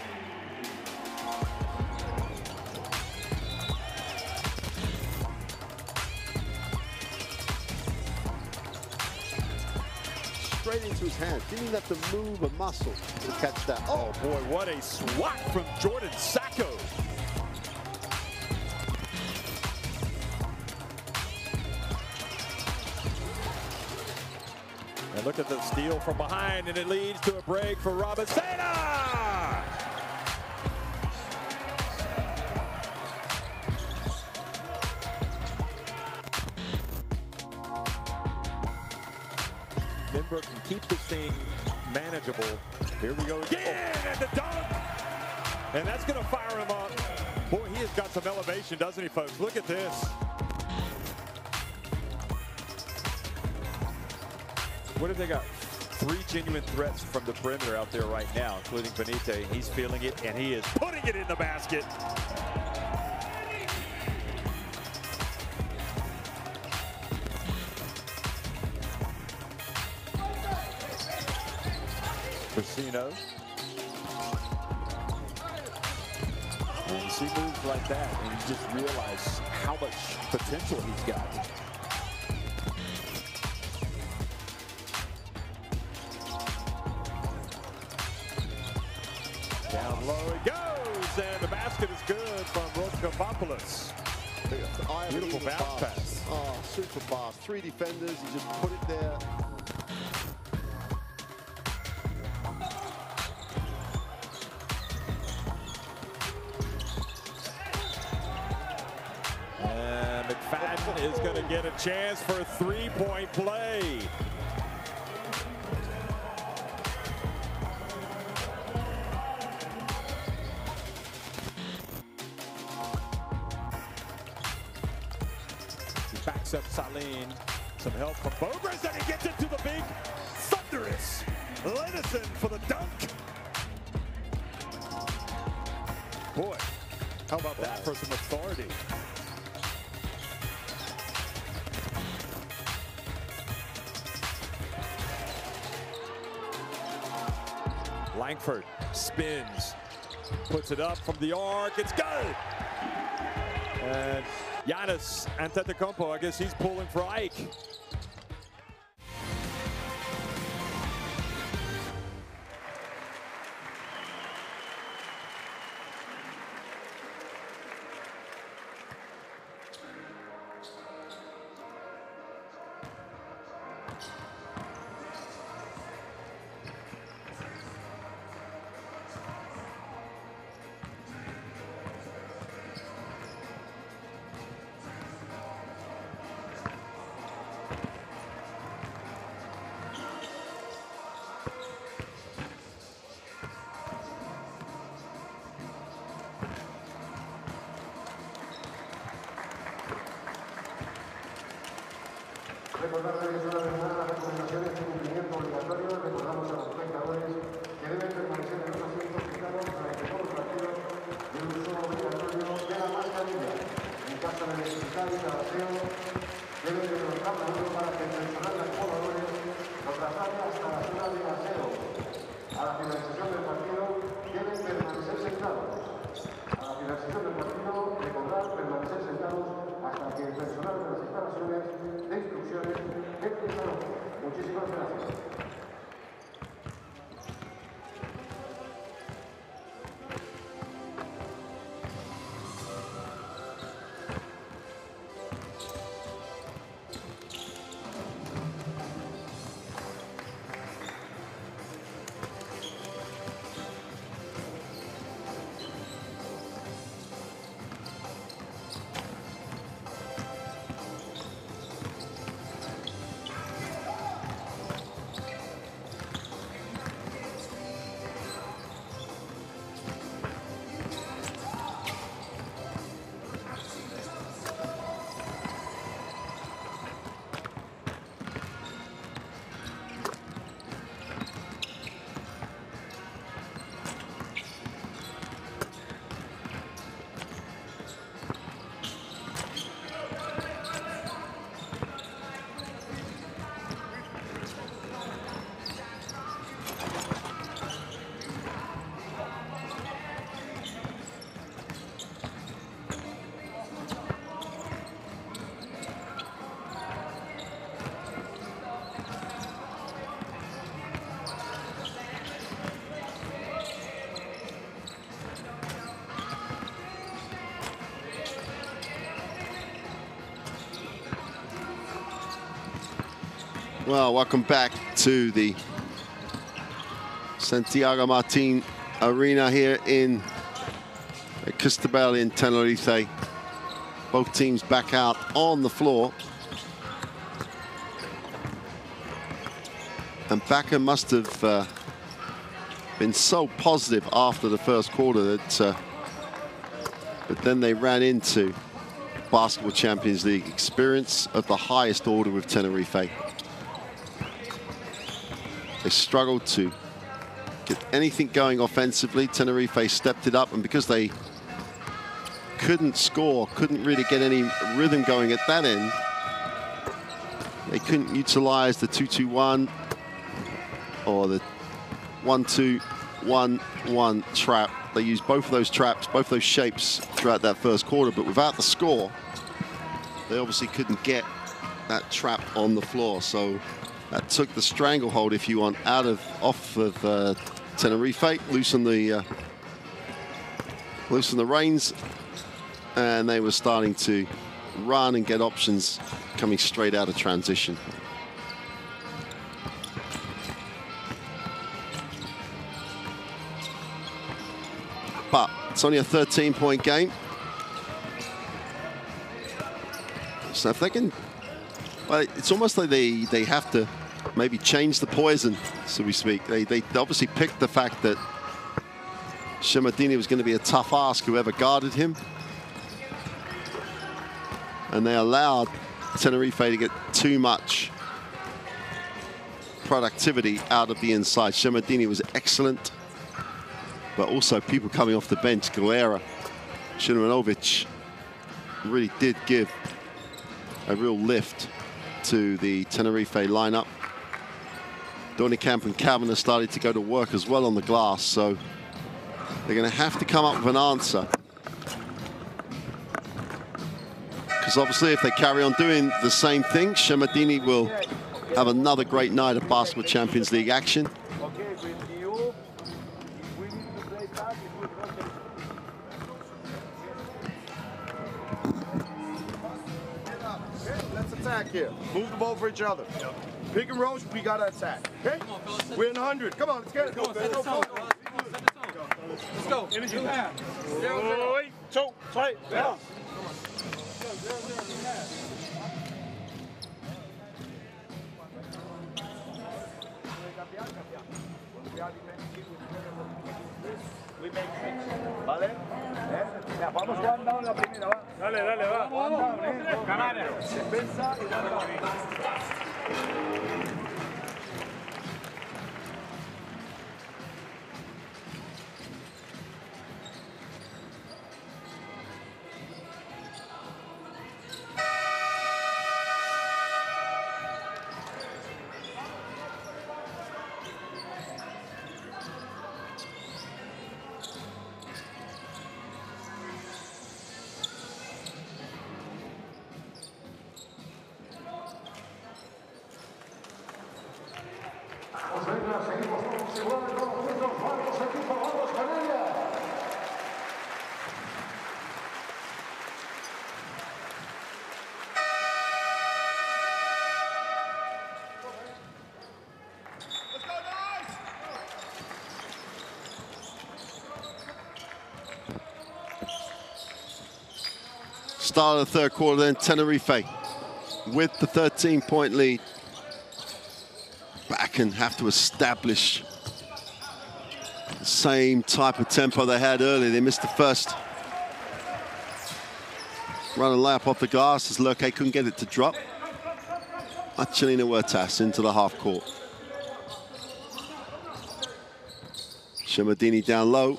Straight into his hand. Didn't have to move a muscle to catch that. Oh boy, what a swat from Jordan Sacco. And look at the steal from behind, and it leads to a break for Rabasena. Denver can keep this thing manageable. Here we go again, and the dunk. And that's going to fire him up. Boy, he has got some elevation, doesn't he, folks? Look at this. What have they got? 3 genuine threats from the perimeter out there right now, including Benite. He's feeling it, and he is putting it in the basket. Brasino. And you see moves like that, and you just realize how much potential he's got. Down low it goes, and the basket is good from Rotkopopoulos. Beautiful bounce pass. Oh, super fast. 3 defenders, he just put it there. And McFadden is going to get a chance for a 3-point play. Backs up Saline. Some help from Bogers, and he gets it to the big, thunderous Lenison for the dunk. Boy, how about that for some authority? Langford spins, puts it up from the arc. It's good. And Giannis Antetokounmpo, I guess he's pulling for Ike. Well, welcome back to the Santiago Martin Arena here in Cristobal in Tenerife. Both teams back out on the floor. And Bakker must have been so positive after the first quarter that but then they ran into Basketball Champions League experience of the highest order with Tenerife. They struggled to get anything going offensively. Tenerife stepped it up, and because they couldn't score, couldn't really get any rhythm going at that end, they couldn't utilize the 2-2-1 or the 1-2-1-1 trap. They used both of those traps, both those shapes throughout that first quarter, but without the score, they obviously couldn't get that trap on the floor. So that took the stranglehold, if you want, off of Tenerife, loosened the reins, and they were starting to run and get options coming straight out of transition. But it's only a 13-point game. So if they can, well, it's almost like they have to maybe change the poison, so we speak. They obviously picked the fact that Shermadini was going to be a tough ask, whoever guarded him. And they allowed Tenerife to get too much productivity out of the inside. Shermadini was excellent, but also people coming off the bench, Guerra, Shinamanovic, really did give a real lift to the Tenerife lineup. Dornekamp and Kavanagh started to go to work as well on the glass, so they're going to have to come up with an answer. Because obviously if they carry on doing the same thing, Shermadini will have another great night of Basketball Champions League action. Let's attack here. Move the ball for each other. Pick and roll, we got to attack. Okay? We're in 100. Come on, let's get it. Let's go. Let's go. Energy half. 3, 2, 1. ¿Vale? Ya, vamos one down la primera, va. Dale, va. One down, defensa y one down. Seguimos todos igual, todos juntos, vamos equipo, vamos con ella. Start of the third quarter then, Tenerife with the 13-point lead. Back and have to establish the same type of tempo they had earlier. They missed the first run and layup off the glass as Lurke couldn't get it to drop. Marcelino Huertas into the half court. Shermadini down low.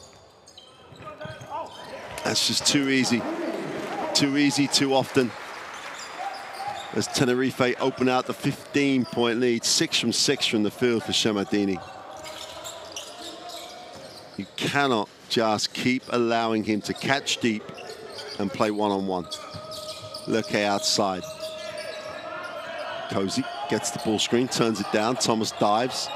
That's just too easy. Too easy, too often. As Tenerife open out the 15-point lead, 6 from 6 from the field for Shermadini. You cannot just keep allowing him to catch deep and play one-on-one. Lurke outside. Cozy gets the ball screen, turns it down. Thomas dives.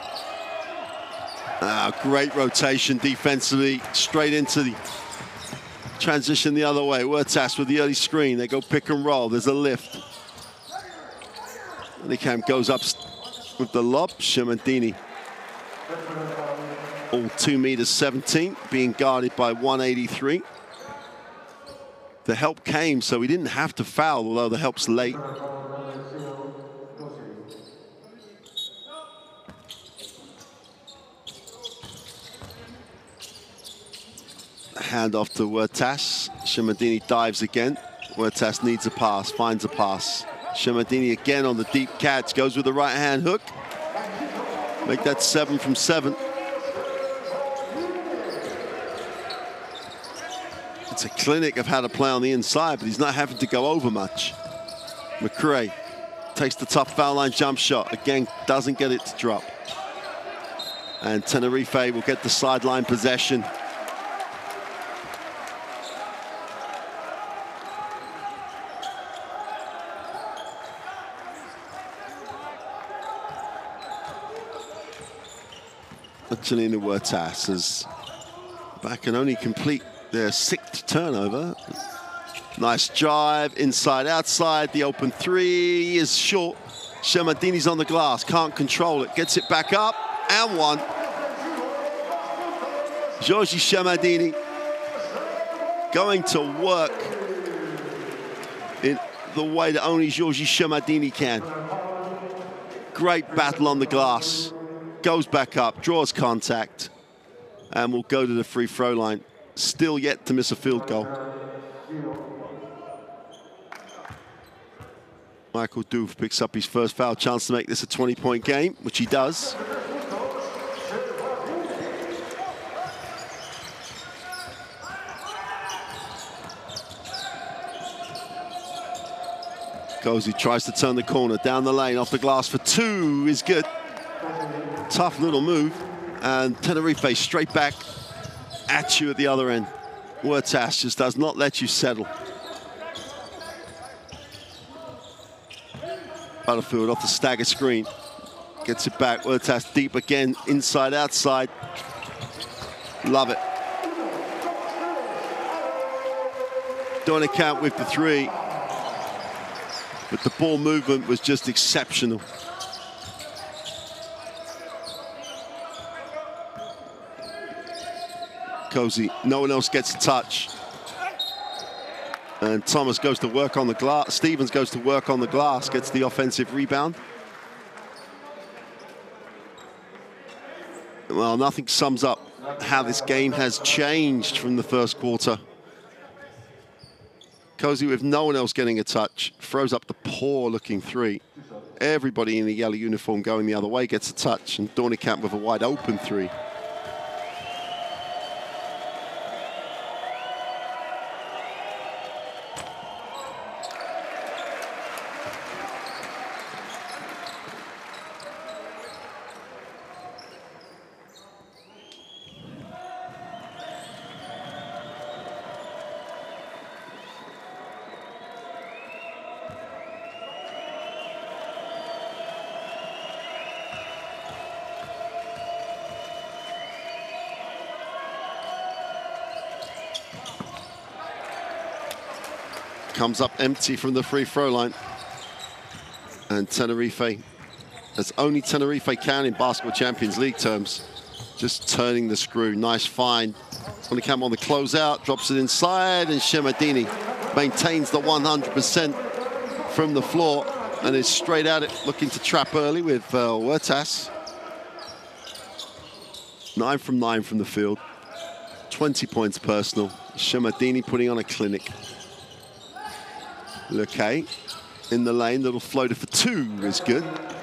Great rotation defensively, straight into the transition the other way. Huertas with the early screen. They go pick and roll. There's a lift. Nicam goes up with the lob. Shemadini, all 2 meters 17, being guarded by 183. The help came, so he didn't have to foul, although the help's late. Hand off to Huertas. Shemadini dives again. Huertas needs a pass, finds a pass. Shemadini again on the deep catch, goes with the right hand hook. Make that 7 from 7. It's a clinic of how to play on the inside, but he's not having to go over much. McRae takes the tough foul line jump shot. Again, doesn't get it to drop. And Tenerife will get the sideline possession. Angelina Huertas is back and only complete their 6th turnover. Nice drive, inside, outside. The open 3 is short. Shemadini's on the glass, can't control it. Gets it back up, and 1. Giorgi Shemadini going to work in the way that only Giorgi Shemadini can. Great battle on the glass. Goes back up, draws contact, and will go to the free throw line. Still yet to miss a field goal. Michael Douve picks up his first foul, chance to make this a 20-point game, which he does. Cozy tries to turn the corner, down the lane, off the glass for 2 is good. Tough little move, and Tenerife straight back at you at the other end. Huertas just does not let you settle. Butterfield off the stagger screen, gets it back. Huertas deep again, inside, outside. Love it. Dornicamp with the 3, but the ball movement was just exceptional. Cozy, no one else gets a touch. And Thomas goes to work on the glass. Stevens goes to work on the glass, gets the offensive rebound. Well, nothing sums up how this game has changed from the first quarter. Cozy, with no one else getting a touch, throws up the poor-looking 3. Everybody in the yellow uniform going the other way gets a touch, and Dornicamp with a wide-open 3. Comes up empty from the free throw line. And Tenerife, as only Tenerife can in Basketball Champions League terms, just turning the screw. Nice find. Dornicamp on the closeout, drops it inside, and Shemadini maintains the 100% from the floor and is straight at it, looking to trap early with Huertas. 9 from 9 from the field. 20 points personal. Shemadini putting on a clinic. Lequet in the lane, little floater for 2 is good.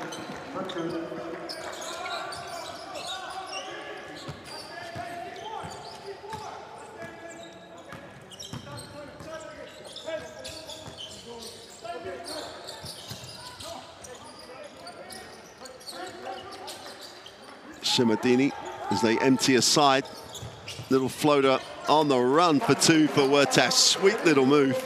Shemadini as they empty aside. Little floater on the run for 2 for Huertas. Sweet little move.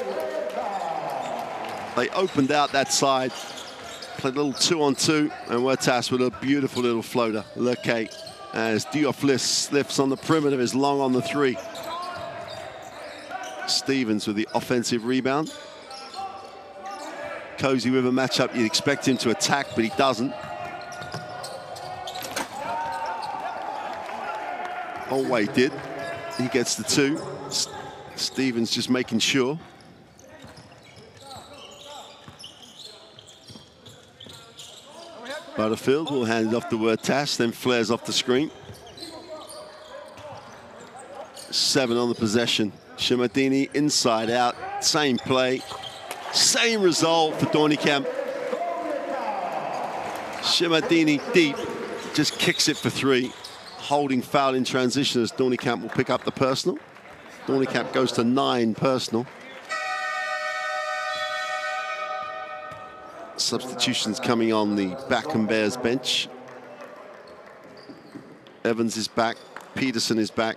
They opened out that side, played a little 2-on-2, and Huertas with a beautiful little floater. Lequet as Dioflis lifts on the perimeter, is long on the 3. Stevens with the offensive rebound. Cozy with a matchup, you'd expect him to attack, but he doesn't. Ongwae did. He gets the 2. Stevens just making sure. Butterfield will hand it off to Wertas, then flares off the screen. 7 on the possession. Shamadini inside out, same play, same result for Doornekamp. Shamadini deep, just kicks it for 3. Holding foul in transition as Doornekamp will pick up the personal. Doornekamp goes to 9 personal. Substitutions coming on the Backham Bears bench. Evans is back, Peterson is back.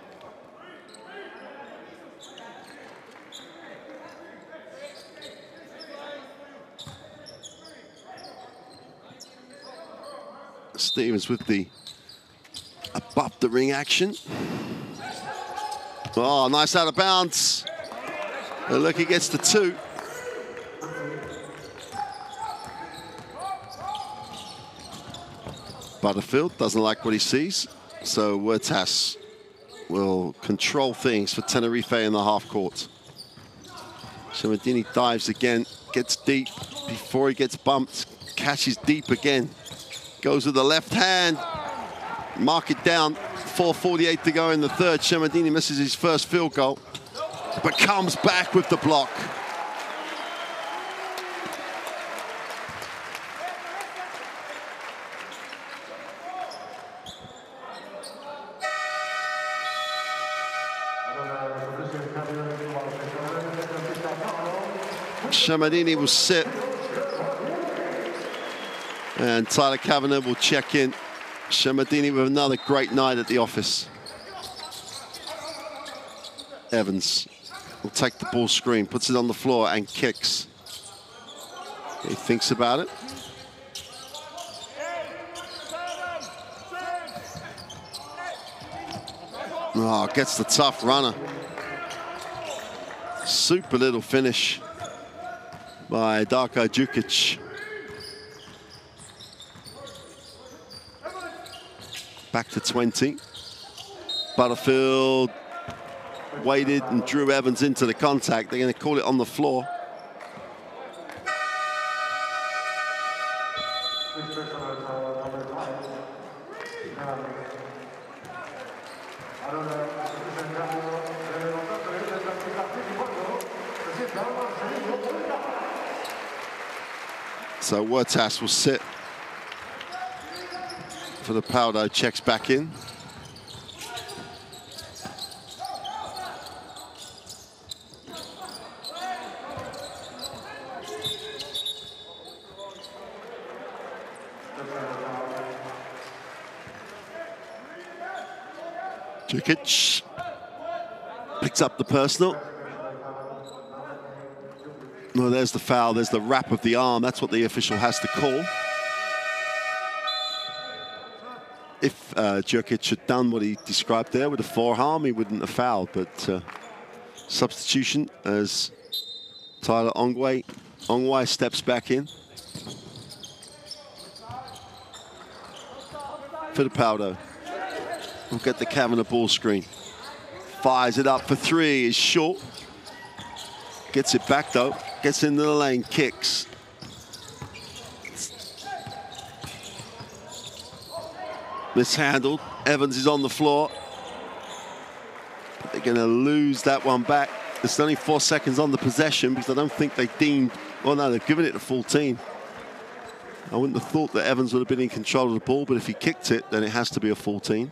Stevens with the above the ring action. Oh, nice out of bounds. And look, he gets the 2. Butterfield doesn't like what he sees, so Wertas will control things for Tenerife in the half court. Shamadini dives again, gets deep before he gets bumped, catches deep again, goes with the left hand, mark it down, 4:48 to go in the third. Shamadini misses his first field goal, but comes back with the block. Shamadini will sit, and Tyler Kavanagh will check in. Shamadini with another great night at the office. Evans will take the ball screen, puts it on the floor and kicks. He thinks about it. Oh, gets the tough runner. Super little finish by Darko Djukic. Back to 20. Butterfield waited and drew Evans into the contact. They're going to call it on the floor. So Wertas will sit for the Paudo, checks back in. Djukic picks up the personal. No, there's the foul, there's the wrap of the arm. That's what the official has to call. If Djukic had done what he described there with a forearm, he wouldn't have fouled, but substitution as Tyler Ongwae steps back in. Fittipaldo will get the Kavanagh ball screen. Fires it up for 3, is short. Gets it back though, gets into the lane, kicks. Mishandled, Evans is on the floor. They're gonna lose that one back. There's only 4 seconds on the possession because I don't think they deemed, well no, they've given it to full team. I wouldn't have thought that Evans would have been in control of the ball, but if he kicked it, then it has to be a full team.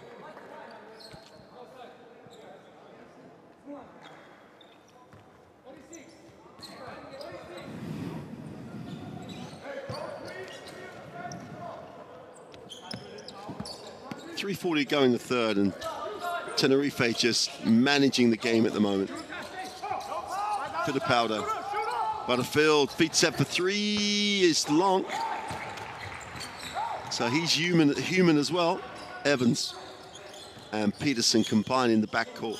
.340 to go in the third, and Tenerife just managing the game at the moment. Fittipaldo. Butterfield, feet set for 3 is long. So he's human as well. Evans and Peterson combine in the backcourt.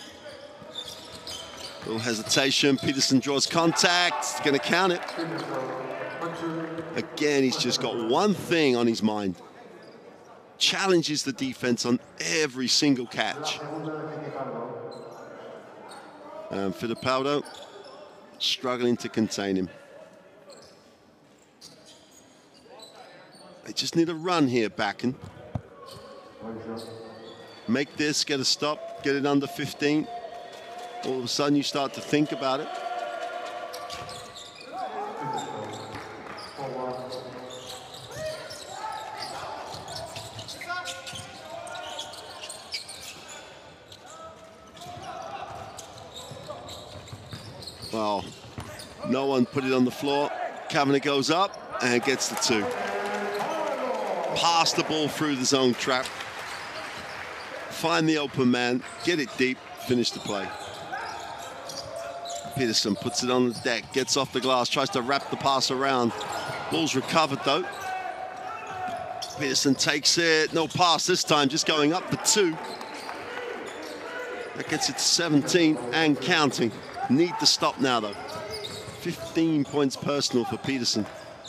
Little hesitation, Peterson draws contact, going to count it. Again, he's just got one thing on his mind. Challenges the defense on every single catch. And Fittipaldo struggling to contain him. They just need a run here, Bakken. Make this, get a stop, get it under 15. All of a sudden you start to think about it. Well, no one put it on the floor. Kavanagh goes up and gets the 2. Pass the ball through the zone trap. Find the open man, get it deep, finish the play. Peterson puts it on the deck, gets off the glass, tries to wrap the pass around. Ball's recovered though. Peterson takes it, no pass this time, just going up the 2. That gets it to 17 and counting. Need to stop now though. 15 points personal for Peterson.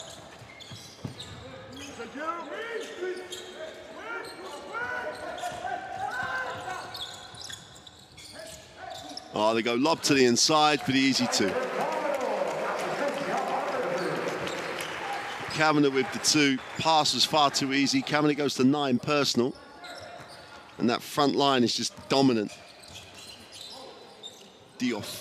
Oh, they go lob to the inside for the easy 2. Kavanagh with the 2. Pass was far too easy. Kavanagh goes to 9 personal. And that front line is just dominant. Diouf.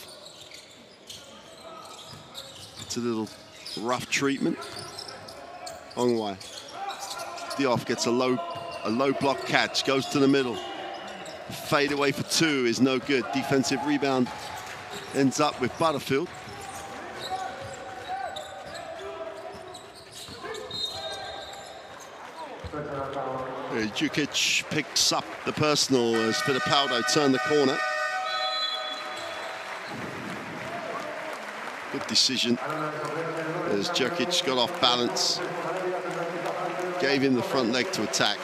It's a little rough treatment. Ongwae. Diouf gets a low block catch, goes to the middle. Fade away for 2 is no good. Defensive rebound ends up with Butterfield. Jukic picks up the personal as Fittipaldo turned the corner. Good decision as Jukic got off balance. Gave him the front leg to attack.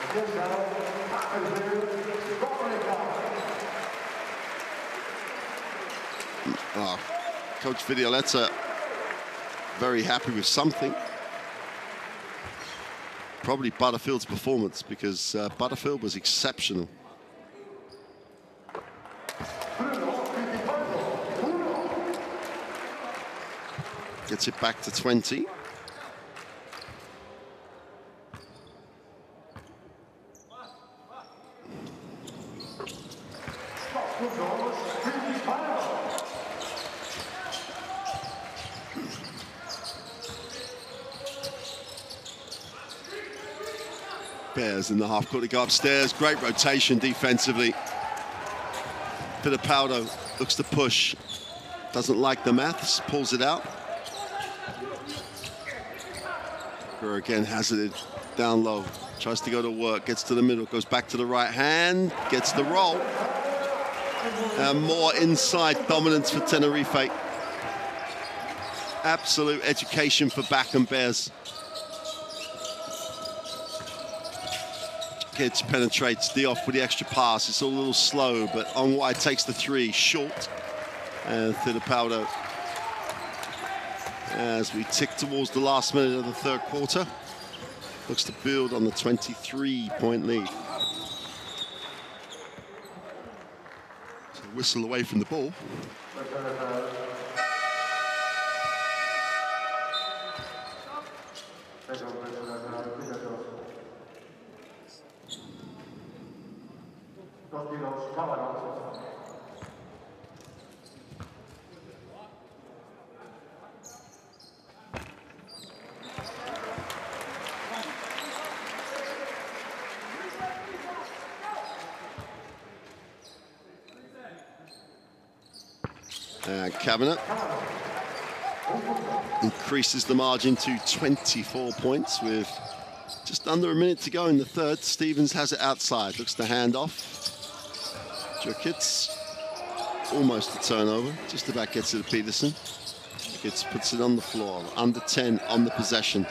Oh, Coach Vidioletta very happy with something. Probably Butterfield's performance, because Butterfield was exceptional. Gets it back to 20. Bears in the half court to go upstairs. Great rotation defensively. Fittipaldo looks to push. Doesn't like the maths, pulls it out. Gurr again has it down low. Tries to go to work, gets to the middle, goes back to the right hand, gets the roll. And more inside dominance for Tenerife. Absolute education for Bakken Bears. Kids penetrates Diouf with the extra pass. It's a little slow, but Ongwae takes the 3 short. And Fittipaldo, as we tick towards the last minute of the 3rd quarter, looks to build on the 23-point lead. So whistle away from the ball. Kavanagh increases the margin to 24 points with just under a minute to go in the 3rd. Stevens has it outside, looks to hand off. Jukic, almost a turnover, just about gets it to Peterson. Jukic puts it on the floor, under 10 on the possession.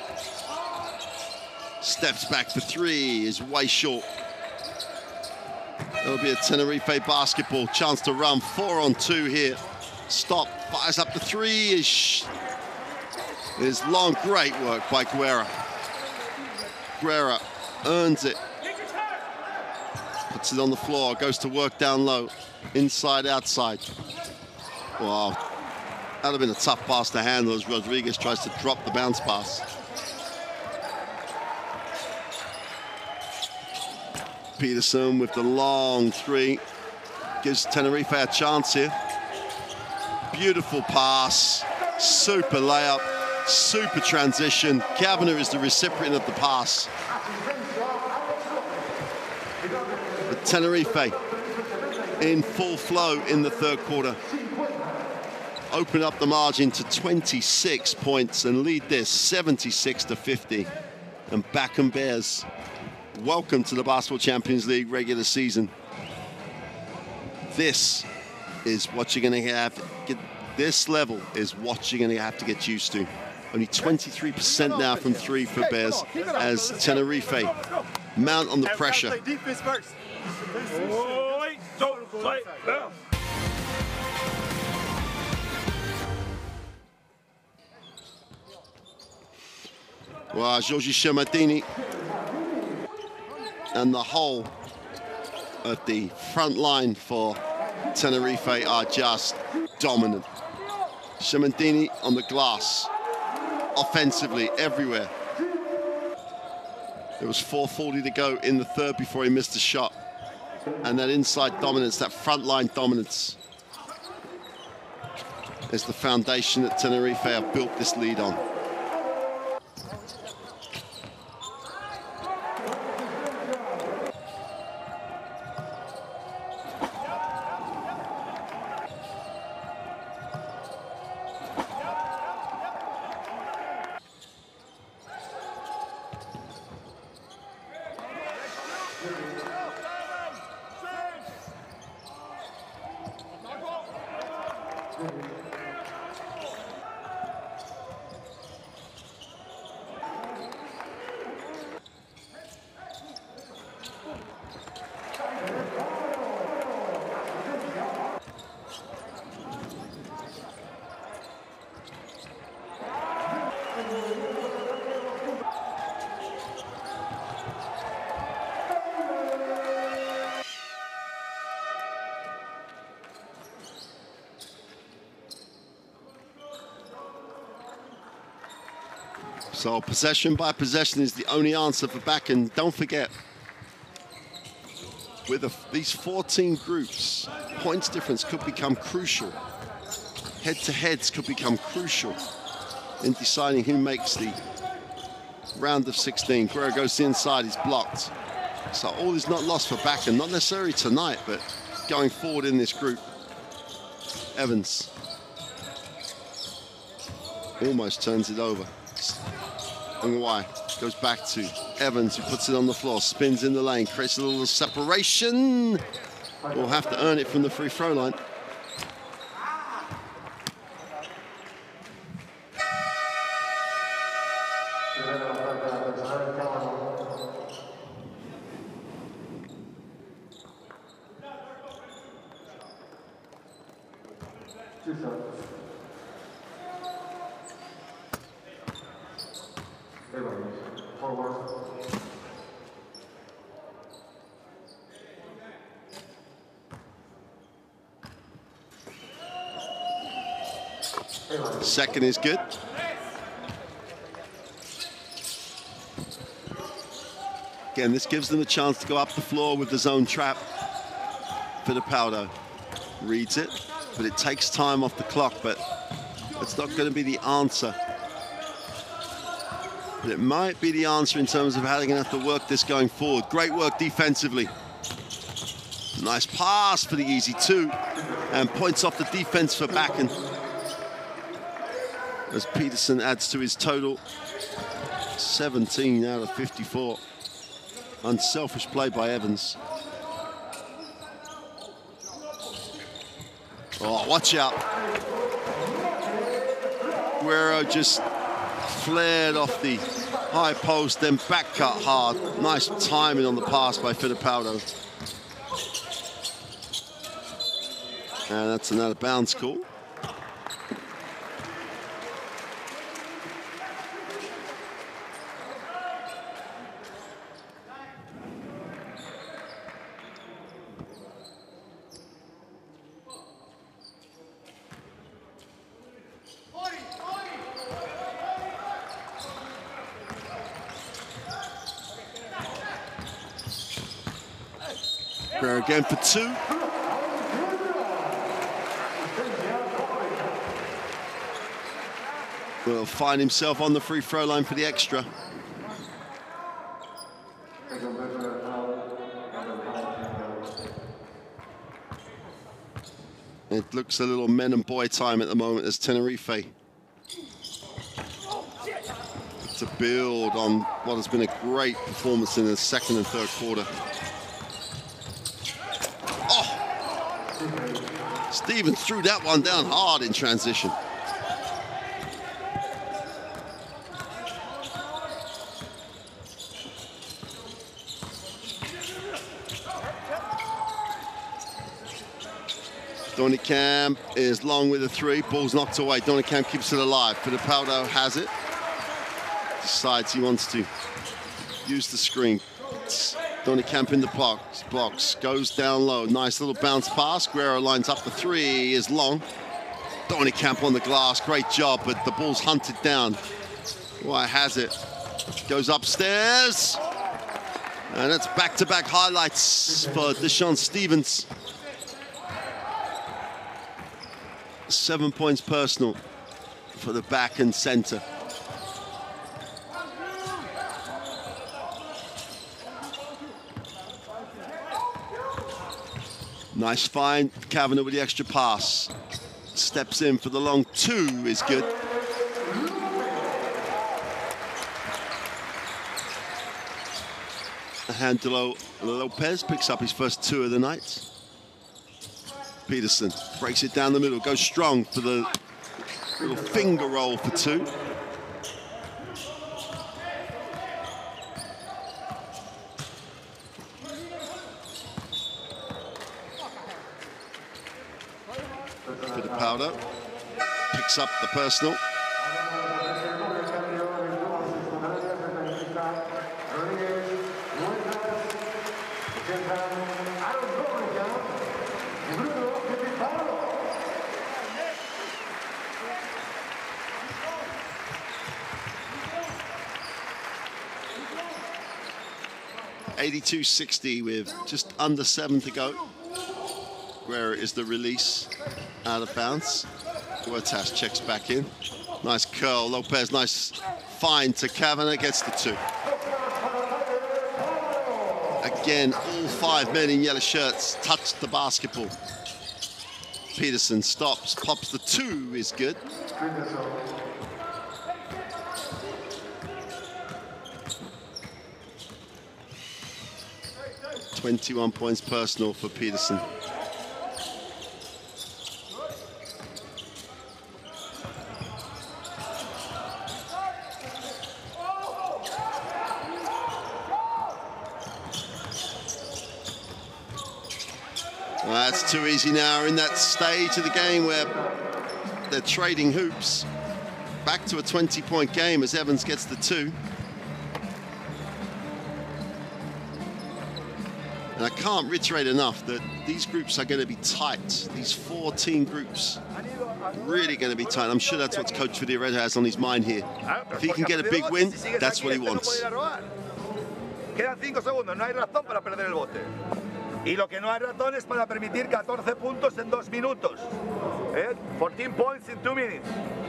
Steps back for 3, is way short. That'll be a Tenerife basketball, chance to run 4-on-2 here. Stop, fires up the 3, is It's long, great work by Guerra. Guerra earns it. Puts it on the floor, goes to work down low. Inside, outside. Wow. That'd have been a tough pass to handle as Rodriguez tries to drop the bounce pass. Peterson with the long three. Gives Tenerife a chance here. Beautiful pass. Super layup. Super transition. Kavanagh is the recipient of the pass. But Tenerife in full flow in the third quarter. Open up the margin to 26 points and lead this 76-50. And Bakken Bears, welcome to the Basketball Champions League regular season. This is what you're going to have. This level is what you're going to have to get used to. Only 23% now from three for Bears as Tenerife mount on the pressure. Defense first. Wow, Giorgi Shermadini and the whole of the front line for Tenerife are just dominant. Shermadini on the glass, offensively everywhere. There was 4:40 to go in the third before he missed a shot. And that inside dominance, that front line dominance is the foundation that Tenerife have built this lead on. So possession by possession is the only answer for Bakken. Don't forget, with these 14 groups, points difference could become crucial. Head-to-heads could become crucial in deciding who makes the round of 16. Guerrero goes to the inside, he's blocked. So all is not lost for Bakken, not necessarily tonight, but going forward in this group. Evans almost turns it over. Ngwai goes back to Evans, who puts it on the floor, spins in the lane, creates a little separation. Will have to earn it from the free throw line. Second is good. Again, this gives them a chance to go up the floor with the zone trap. Fittipaldo reads it, but it takes time off the clock, but it's not going to be the answer. But it might be the answer in terms of how they're going to have to work this going forward. Great work defensively. Nice pass for the easy two, and points off the defense for Bakken, as Peterson adds to his total. 17 out of 54. Unselfish play by Evans. Oh, watch out. Guerrero just flared off the high post, then back cut hard. Nice timing on the pass by Fittipaldo. And that's another bounce call. Guerrero again for 2. Will find himself on the free throw line for the extra. It looks a little men and boy time at the moment as Tenerife to build on what has been a great performance in the second and third quarter. Oh! Stevens threw that one down hard in transition. Donikamp is long with a 3. Ball's knocked away. Donikamp keeps it alive. Fittipaldo has it. Decides he wants to use the screen. Donikamp in the box. Goes down low. Nice little bounce pass. Guerrero lines up the 3. Is long. Donikamp on the glass. Great job, but the ball's hunted down. White has it. Goes upstairs. And it's back-to-back highlights for Deshaun Stevens. 7 points personal for the back and center. Nice find. Kavanagh with the extra pass. Steps in for the long 2 is good. Angelo Lopez picks up his first 2 of the night. Peterson breaks it down the middle, goes strong for the little finger roll for 2. Fittipaldo picks up the personal. .82-60 with just under 7 to go. Guerrero is the release out of bounds. Huertas checks back in. Nice curl. Lopez, nice find to Kavanagh, gets the 2. Again, all 5 men in yellow shirts touched the basketball. Peterson stops, pops the 2 is good. 21 points personal for Peterson. Well, that's too easy now. We're in that stage of the game where they're trading hoops. Back to a 20-point game as Evans gets the 2. And I can't reiterate enough that these groups are going to be tight. These 4-team groups really going to be tight. I'm sure that's what Coach Fideiredo has on his mind here. If he can get a big win, that's what he wants. Quedan 5 segundos, no hay razón para perder el bote. Y lo que no hay razón es para permitir 14 puntos en 2 minutos. 14 points in 2 minutes.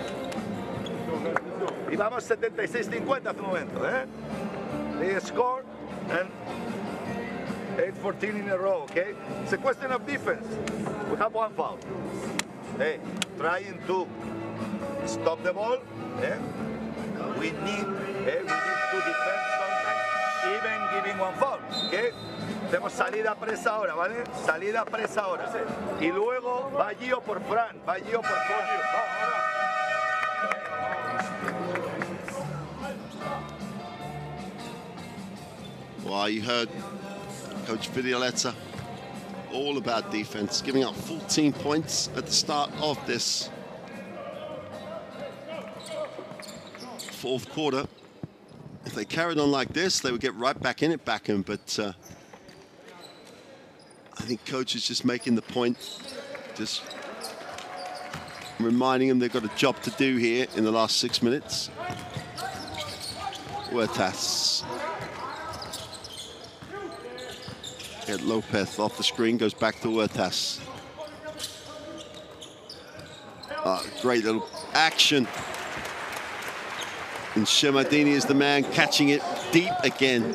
Y vamos 76-50 hace un momento. They score and 8-14 in a row, okay? It's a question of defense. We have 1 foul. Trying to stop the ball. We need to defend sometimes, even giving 1 foul, okay? Tenemos salida presa ahora, ¿vale? Salida presa ahora. Y luego va Gio por Fran, va Gio por Fran. Well, you heard Coach Vidioletta all about defense, giving up 14 points at the start of this 4th quarter. If they carried on like this, they would get right back in it, but I think Coach is just making the point, just reminding them they've got a job to do here in the last 6 minutes. Huertas. Get Lopez off the screen, goes back to Huertas. Great little action. And Shemadini is the man catching it deep again.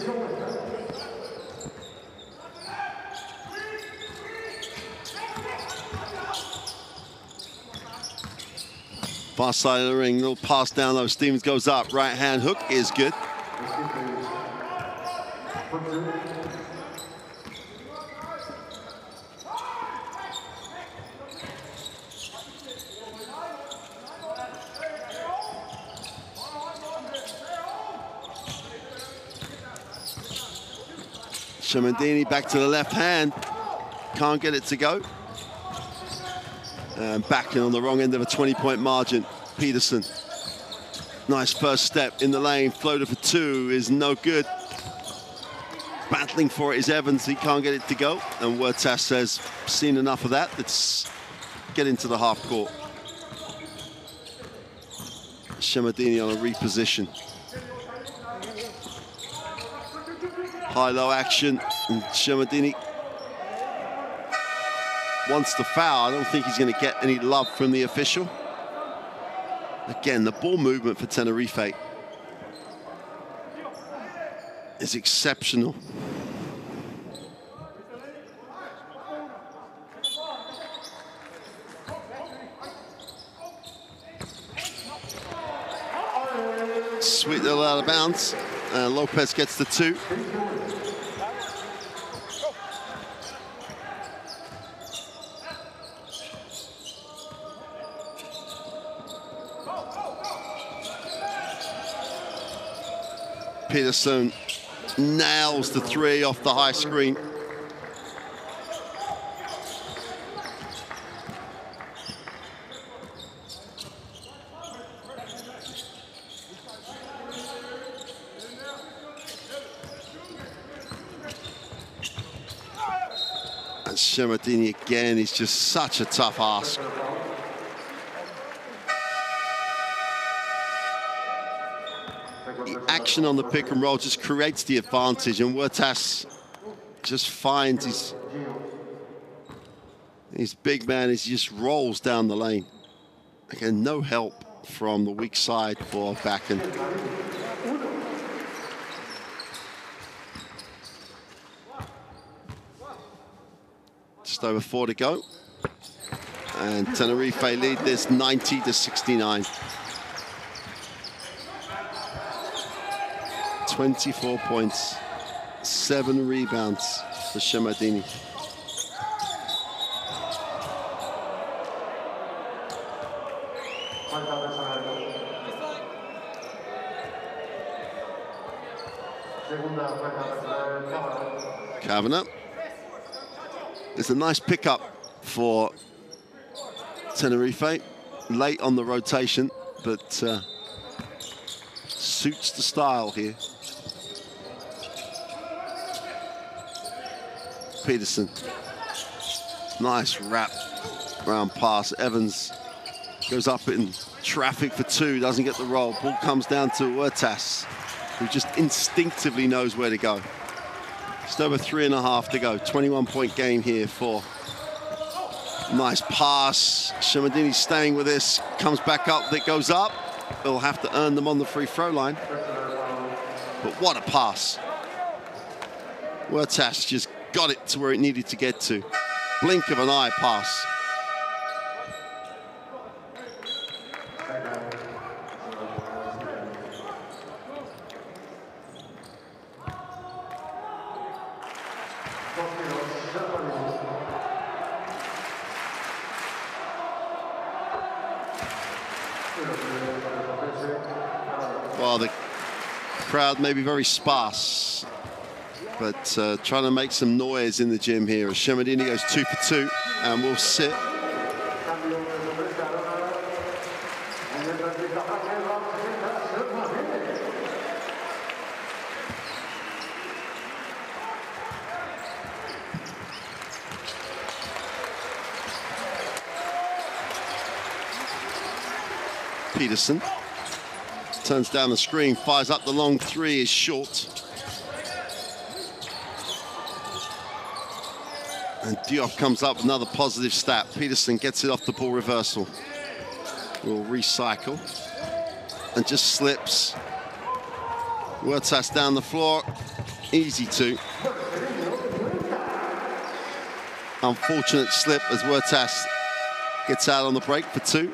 Far side of the ring, little pass down low. Stevens goes up, right hand hook is good. Shemadini back to the left hand, can't get it to go. And backing on the wrong end of a 20-point margin. Peterson, nice first step in the lane, floater for two is no good. Battling for it is Evans, he can't get it to go. And Huertas says, seen enough of that, let's get into the half court. Shemadini on a reposition. High-low action, and Shemadini wants the foul. I don't think he's going to get any love from the official. Again, the ball movement for Tenerife is exceptional. Sweet little out of bounds. Lopez gets the two. Peterson nails the three off the high screen. And Shemadini again is just such a tough ask. The action on the pick and roll just creates the advantage, and Huertas just finds his big man, he just rolls down the lane. Again, no help from the weak side for Bakken. Just over 4 to go. And Tenerife lead this 90-69. 24 points, 7 rebounds for Shemadini. Kavanagh. It's a nice pickup for Tenerife, late on the rotation, but suits the style here. Peterson, nice wrap round pass. Evans goes up in traffic for two, doesn't get the roll. Ball comes down to Huertas, who just instinctively knows where to go. Just over 3.5 to go. 21-point game here for. Nice pass. Shemadini staying with this. Comes back up. That goes up. They'll have to earn them on the free throw line. But what a pass. Huertas just got it to where it needed to get to. Blink of an eye pass. Well, the crowd may be very sparse, but trying to make some noise in the gym here. Shemadini goes 2 for 2 and will sit. Peterson turns down the screen, fires up the long three, is short. And Diop comes up with another positive stat. Peterson gets it off the ball reversal. Will recycle. And just slips. Huertas down the floor. Easy two. Unfortunate slip as Huertas gets out on the break for two.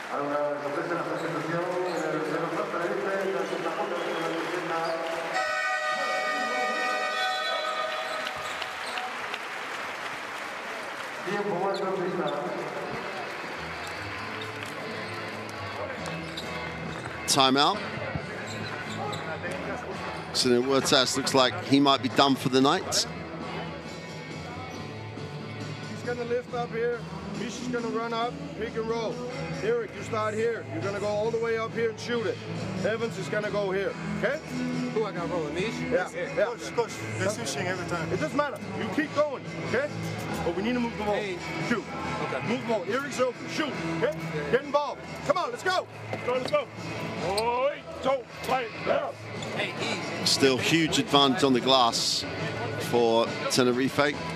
Timeout. So then Huertas looks like he might be done for the night. He's gonna lift up here. Misha's gonna run up, pick and roll. Eric, you start here. You're gonna go all the way up here and shoot it. Evans is gonna go here, okay? Who I got rolling? Mish? Yeah. Coach, they're switching every time. It doesn't matter. You keep going, okay? But we need to move the ball. Hey. Shoot. Okay. Move the ball. Eric's open. Shoot. Okay? Yeah. Get involved. Come on, let's go. Let's go. Oh, don't play. Yeah. Hey, easy. Still huge advantage on the glass for Tenerife.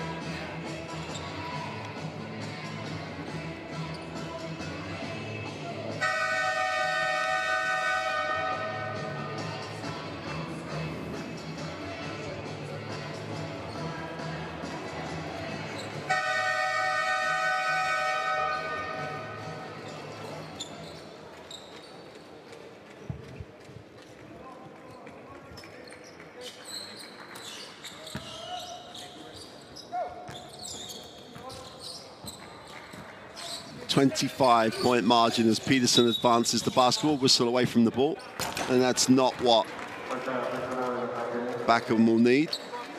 .25 margin as Peterson advances the basketball, whistle away from the ball. And that's not what Backham will need.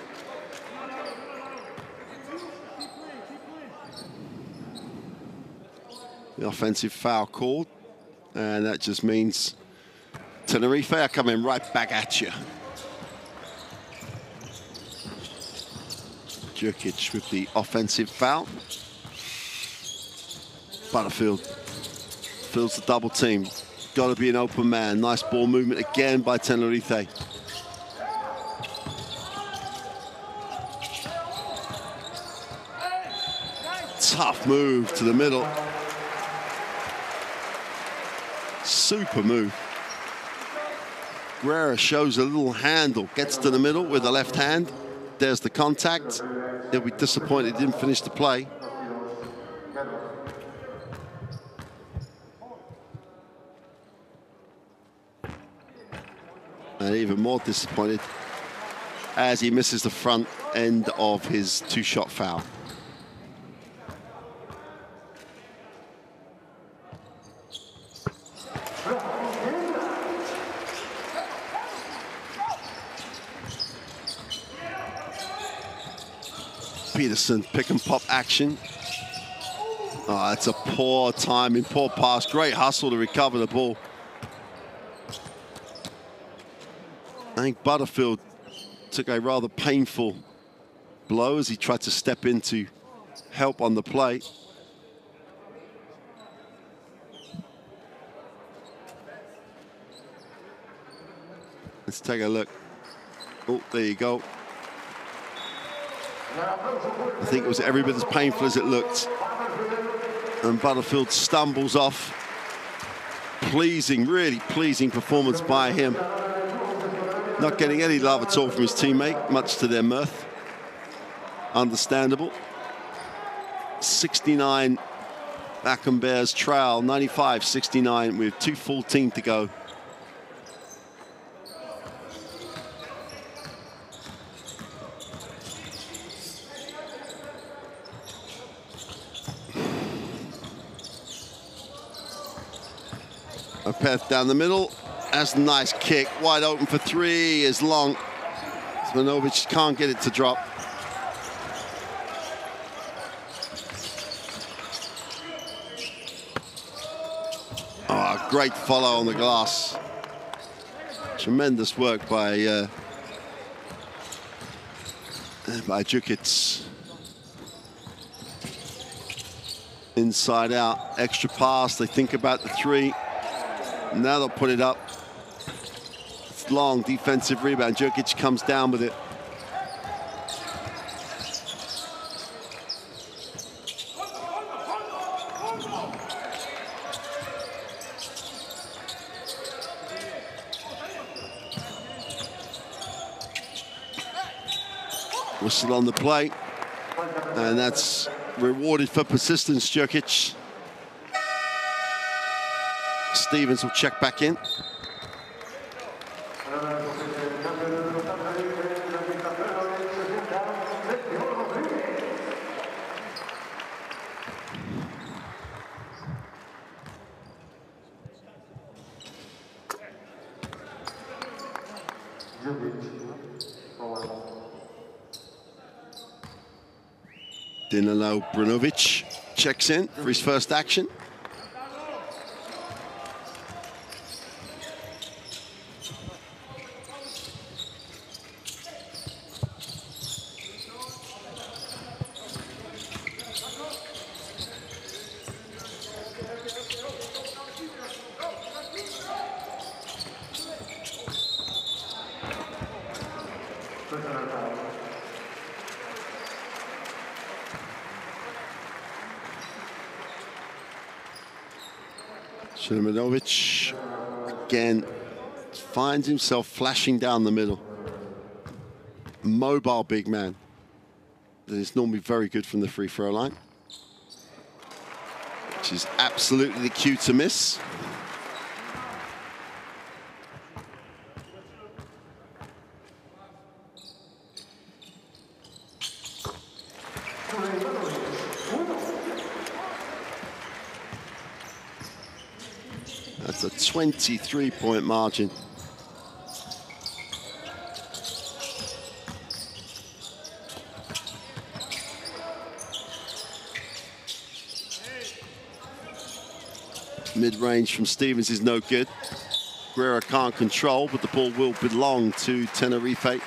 The offensive foul called. And that just means Tenerife are coming right back at you. Djurkic with the offensive foul. Butterfield fills the double team. Got to be an open man. Nice ball movement again by Tenerife. Tough move to the middle. Super move. Guerra shows a little handle. Gets to the middle with the left hand. There's the contact. He'll be disappointed he didn't finish the play. And even more disappointed as he misses the front end of his two-shot foul. Peterson, pick and pop action. Oh, it's a poor timing, poor pass. Great hustle to recover the ball. I think Butterfield took a rather painful blow as he tried to step in to help on the play. Let's take a look. Oh, there you go. I think it was every bit as painful as it looked. And Butterfield stumbles off. Pleasing, really pleasing performance by him. Not getting any love at all from his teammate, much to their mirth. Understandable. 69 Backham Bears trail, 95-69 with 2:14 to go. Opeth down the middle. That's a nice kick. Wide open for three is long. Zvanovic can't get it to drop. Oh, great follow on the glass. Tremendous work by Djurkic. Inside out, extra pass. They think about the three. Now they'll put it up. It's long defensive rebound. Djurkic comes down with it. Whistle on the play. And that's rewarded for persistence, Jurkic. Stevens will check back in. Danilo Brunovic checks in for his first action. Šurmanović again finds himself flashing down the middle. Mobile big man that is normally very good from the free throw line, which is absolutely the cue to miss. That's a 23-point margin. Mid-range from Stevens is no good. Guerra can't control, but the ball will belong to Tenerife.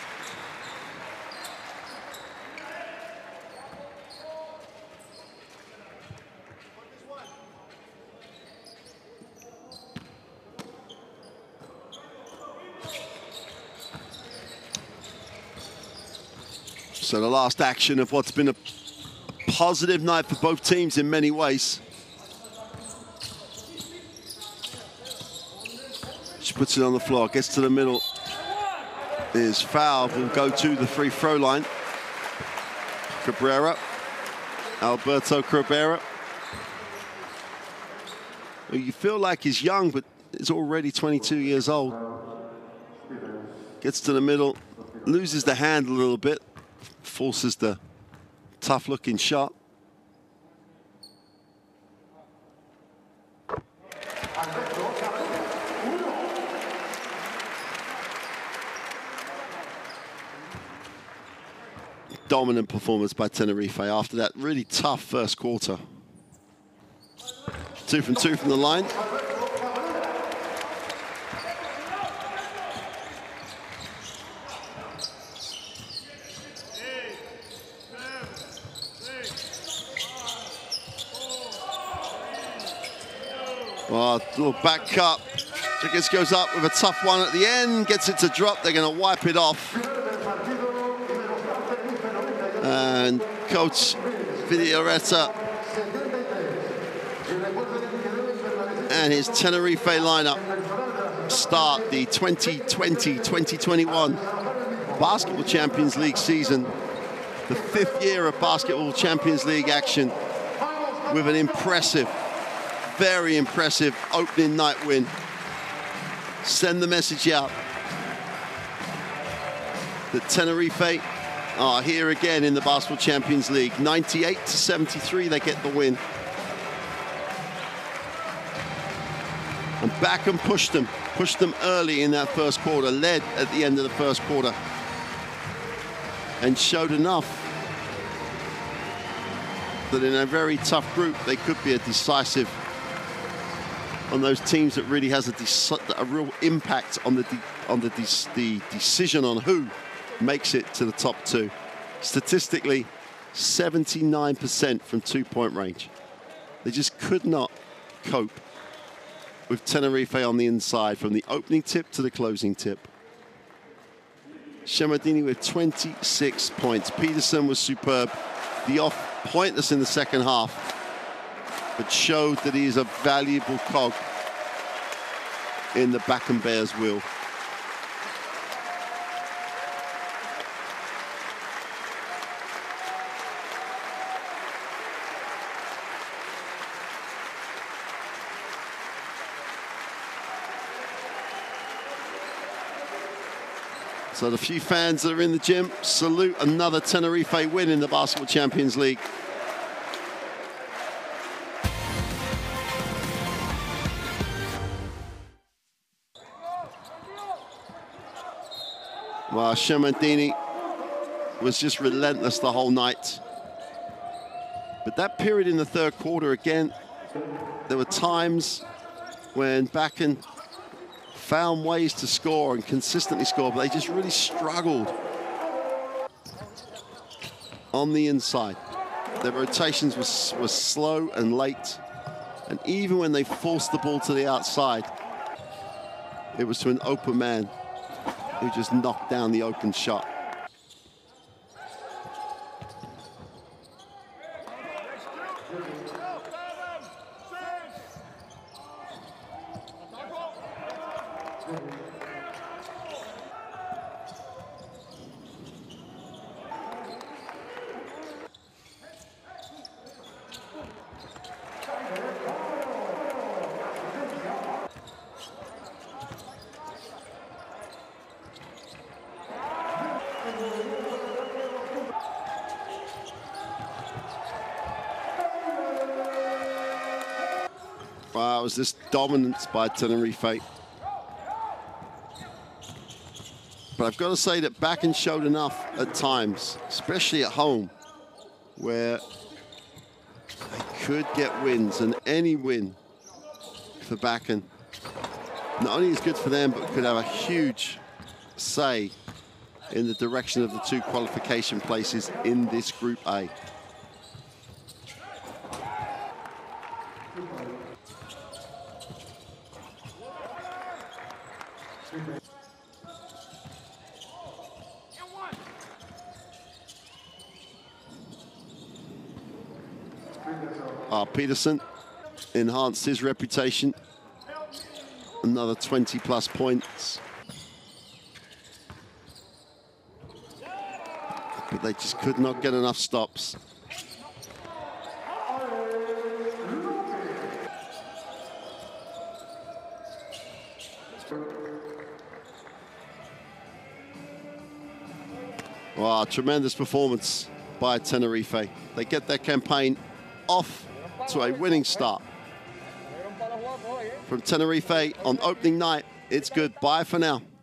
So the last action of what's been a positive night for both teams in many ways. She puts it on the floor, gets to the middle. Is fouled, will go to the free throw line. Cabrera, Alberto Cabrera. You feel like he's young, but he's already 22 years old. Gets to the middle, loses the hand a little bit. Forces the tough-looking shot. Dominant performance by Tenerife after that really tough first quarter. 2 from 2 from the line. Oh, little back cut. Jigic goes up with a tough one at the end, gets it to drop. They're going to wipe it off. And Coach Vidiareta and his Tenerife lineup start the 2020-2021 Basketball Champions League season, the 5th year of Basketball Champions League action, with an impressive, very impressive opening night win. Send the message out that Tenerife are here again in the Basketball Champions League. 98-73, they get the win. And back and pushed them early in that first quarter, led at the end of the first quarter, and showed enough that in a very tough group, they could be a decisive on those teams that really has a real impact on the decision on who makes it to the top 2. Statistically, 79% from 2-point range. They just could not cope with Tenerife on the inside from the opening tip to the closing tip. Shermadini with 26 points. Peterson was superb. The off pointless in the second half, but showed that he is a valuable cog in the Bakken Bears wheel. So the few fans that are in the gym salute another Tenerife win in the Basketball Champions League. Well, Shermandini was just relentless the whole night. But that period in the third quarter, again, there were times when Bakken found ways to score and consistently score, but they just really struggled on the inside. Their rotations were slow and late, and even when they forced the ball to the outside, it was to an open man who just knocked down the open shot. Wow, it was this dominance by Tenerife. But I've got to say that Bakken showed enough at times, especially at home, where they could get wins, and any win for Bakken not only is good for them, but could have a huge say in the direction of the two qualification places in this Group A. Peterson enhanced his reputation. Another 20+ points. But they just could not get enough stops. Wow, tremendous performance by Tenerife. They get their campaign off to a winning start. From Tenerife on opening night, it's goodbye for now.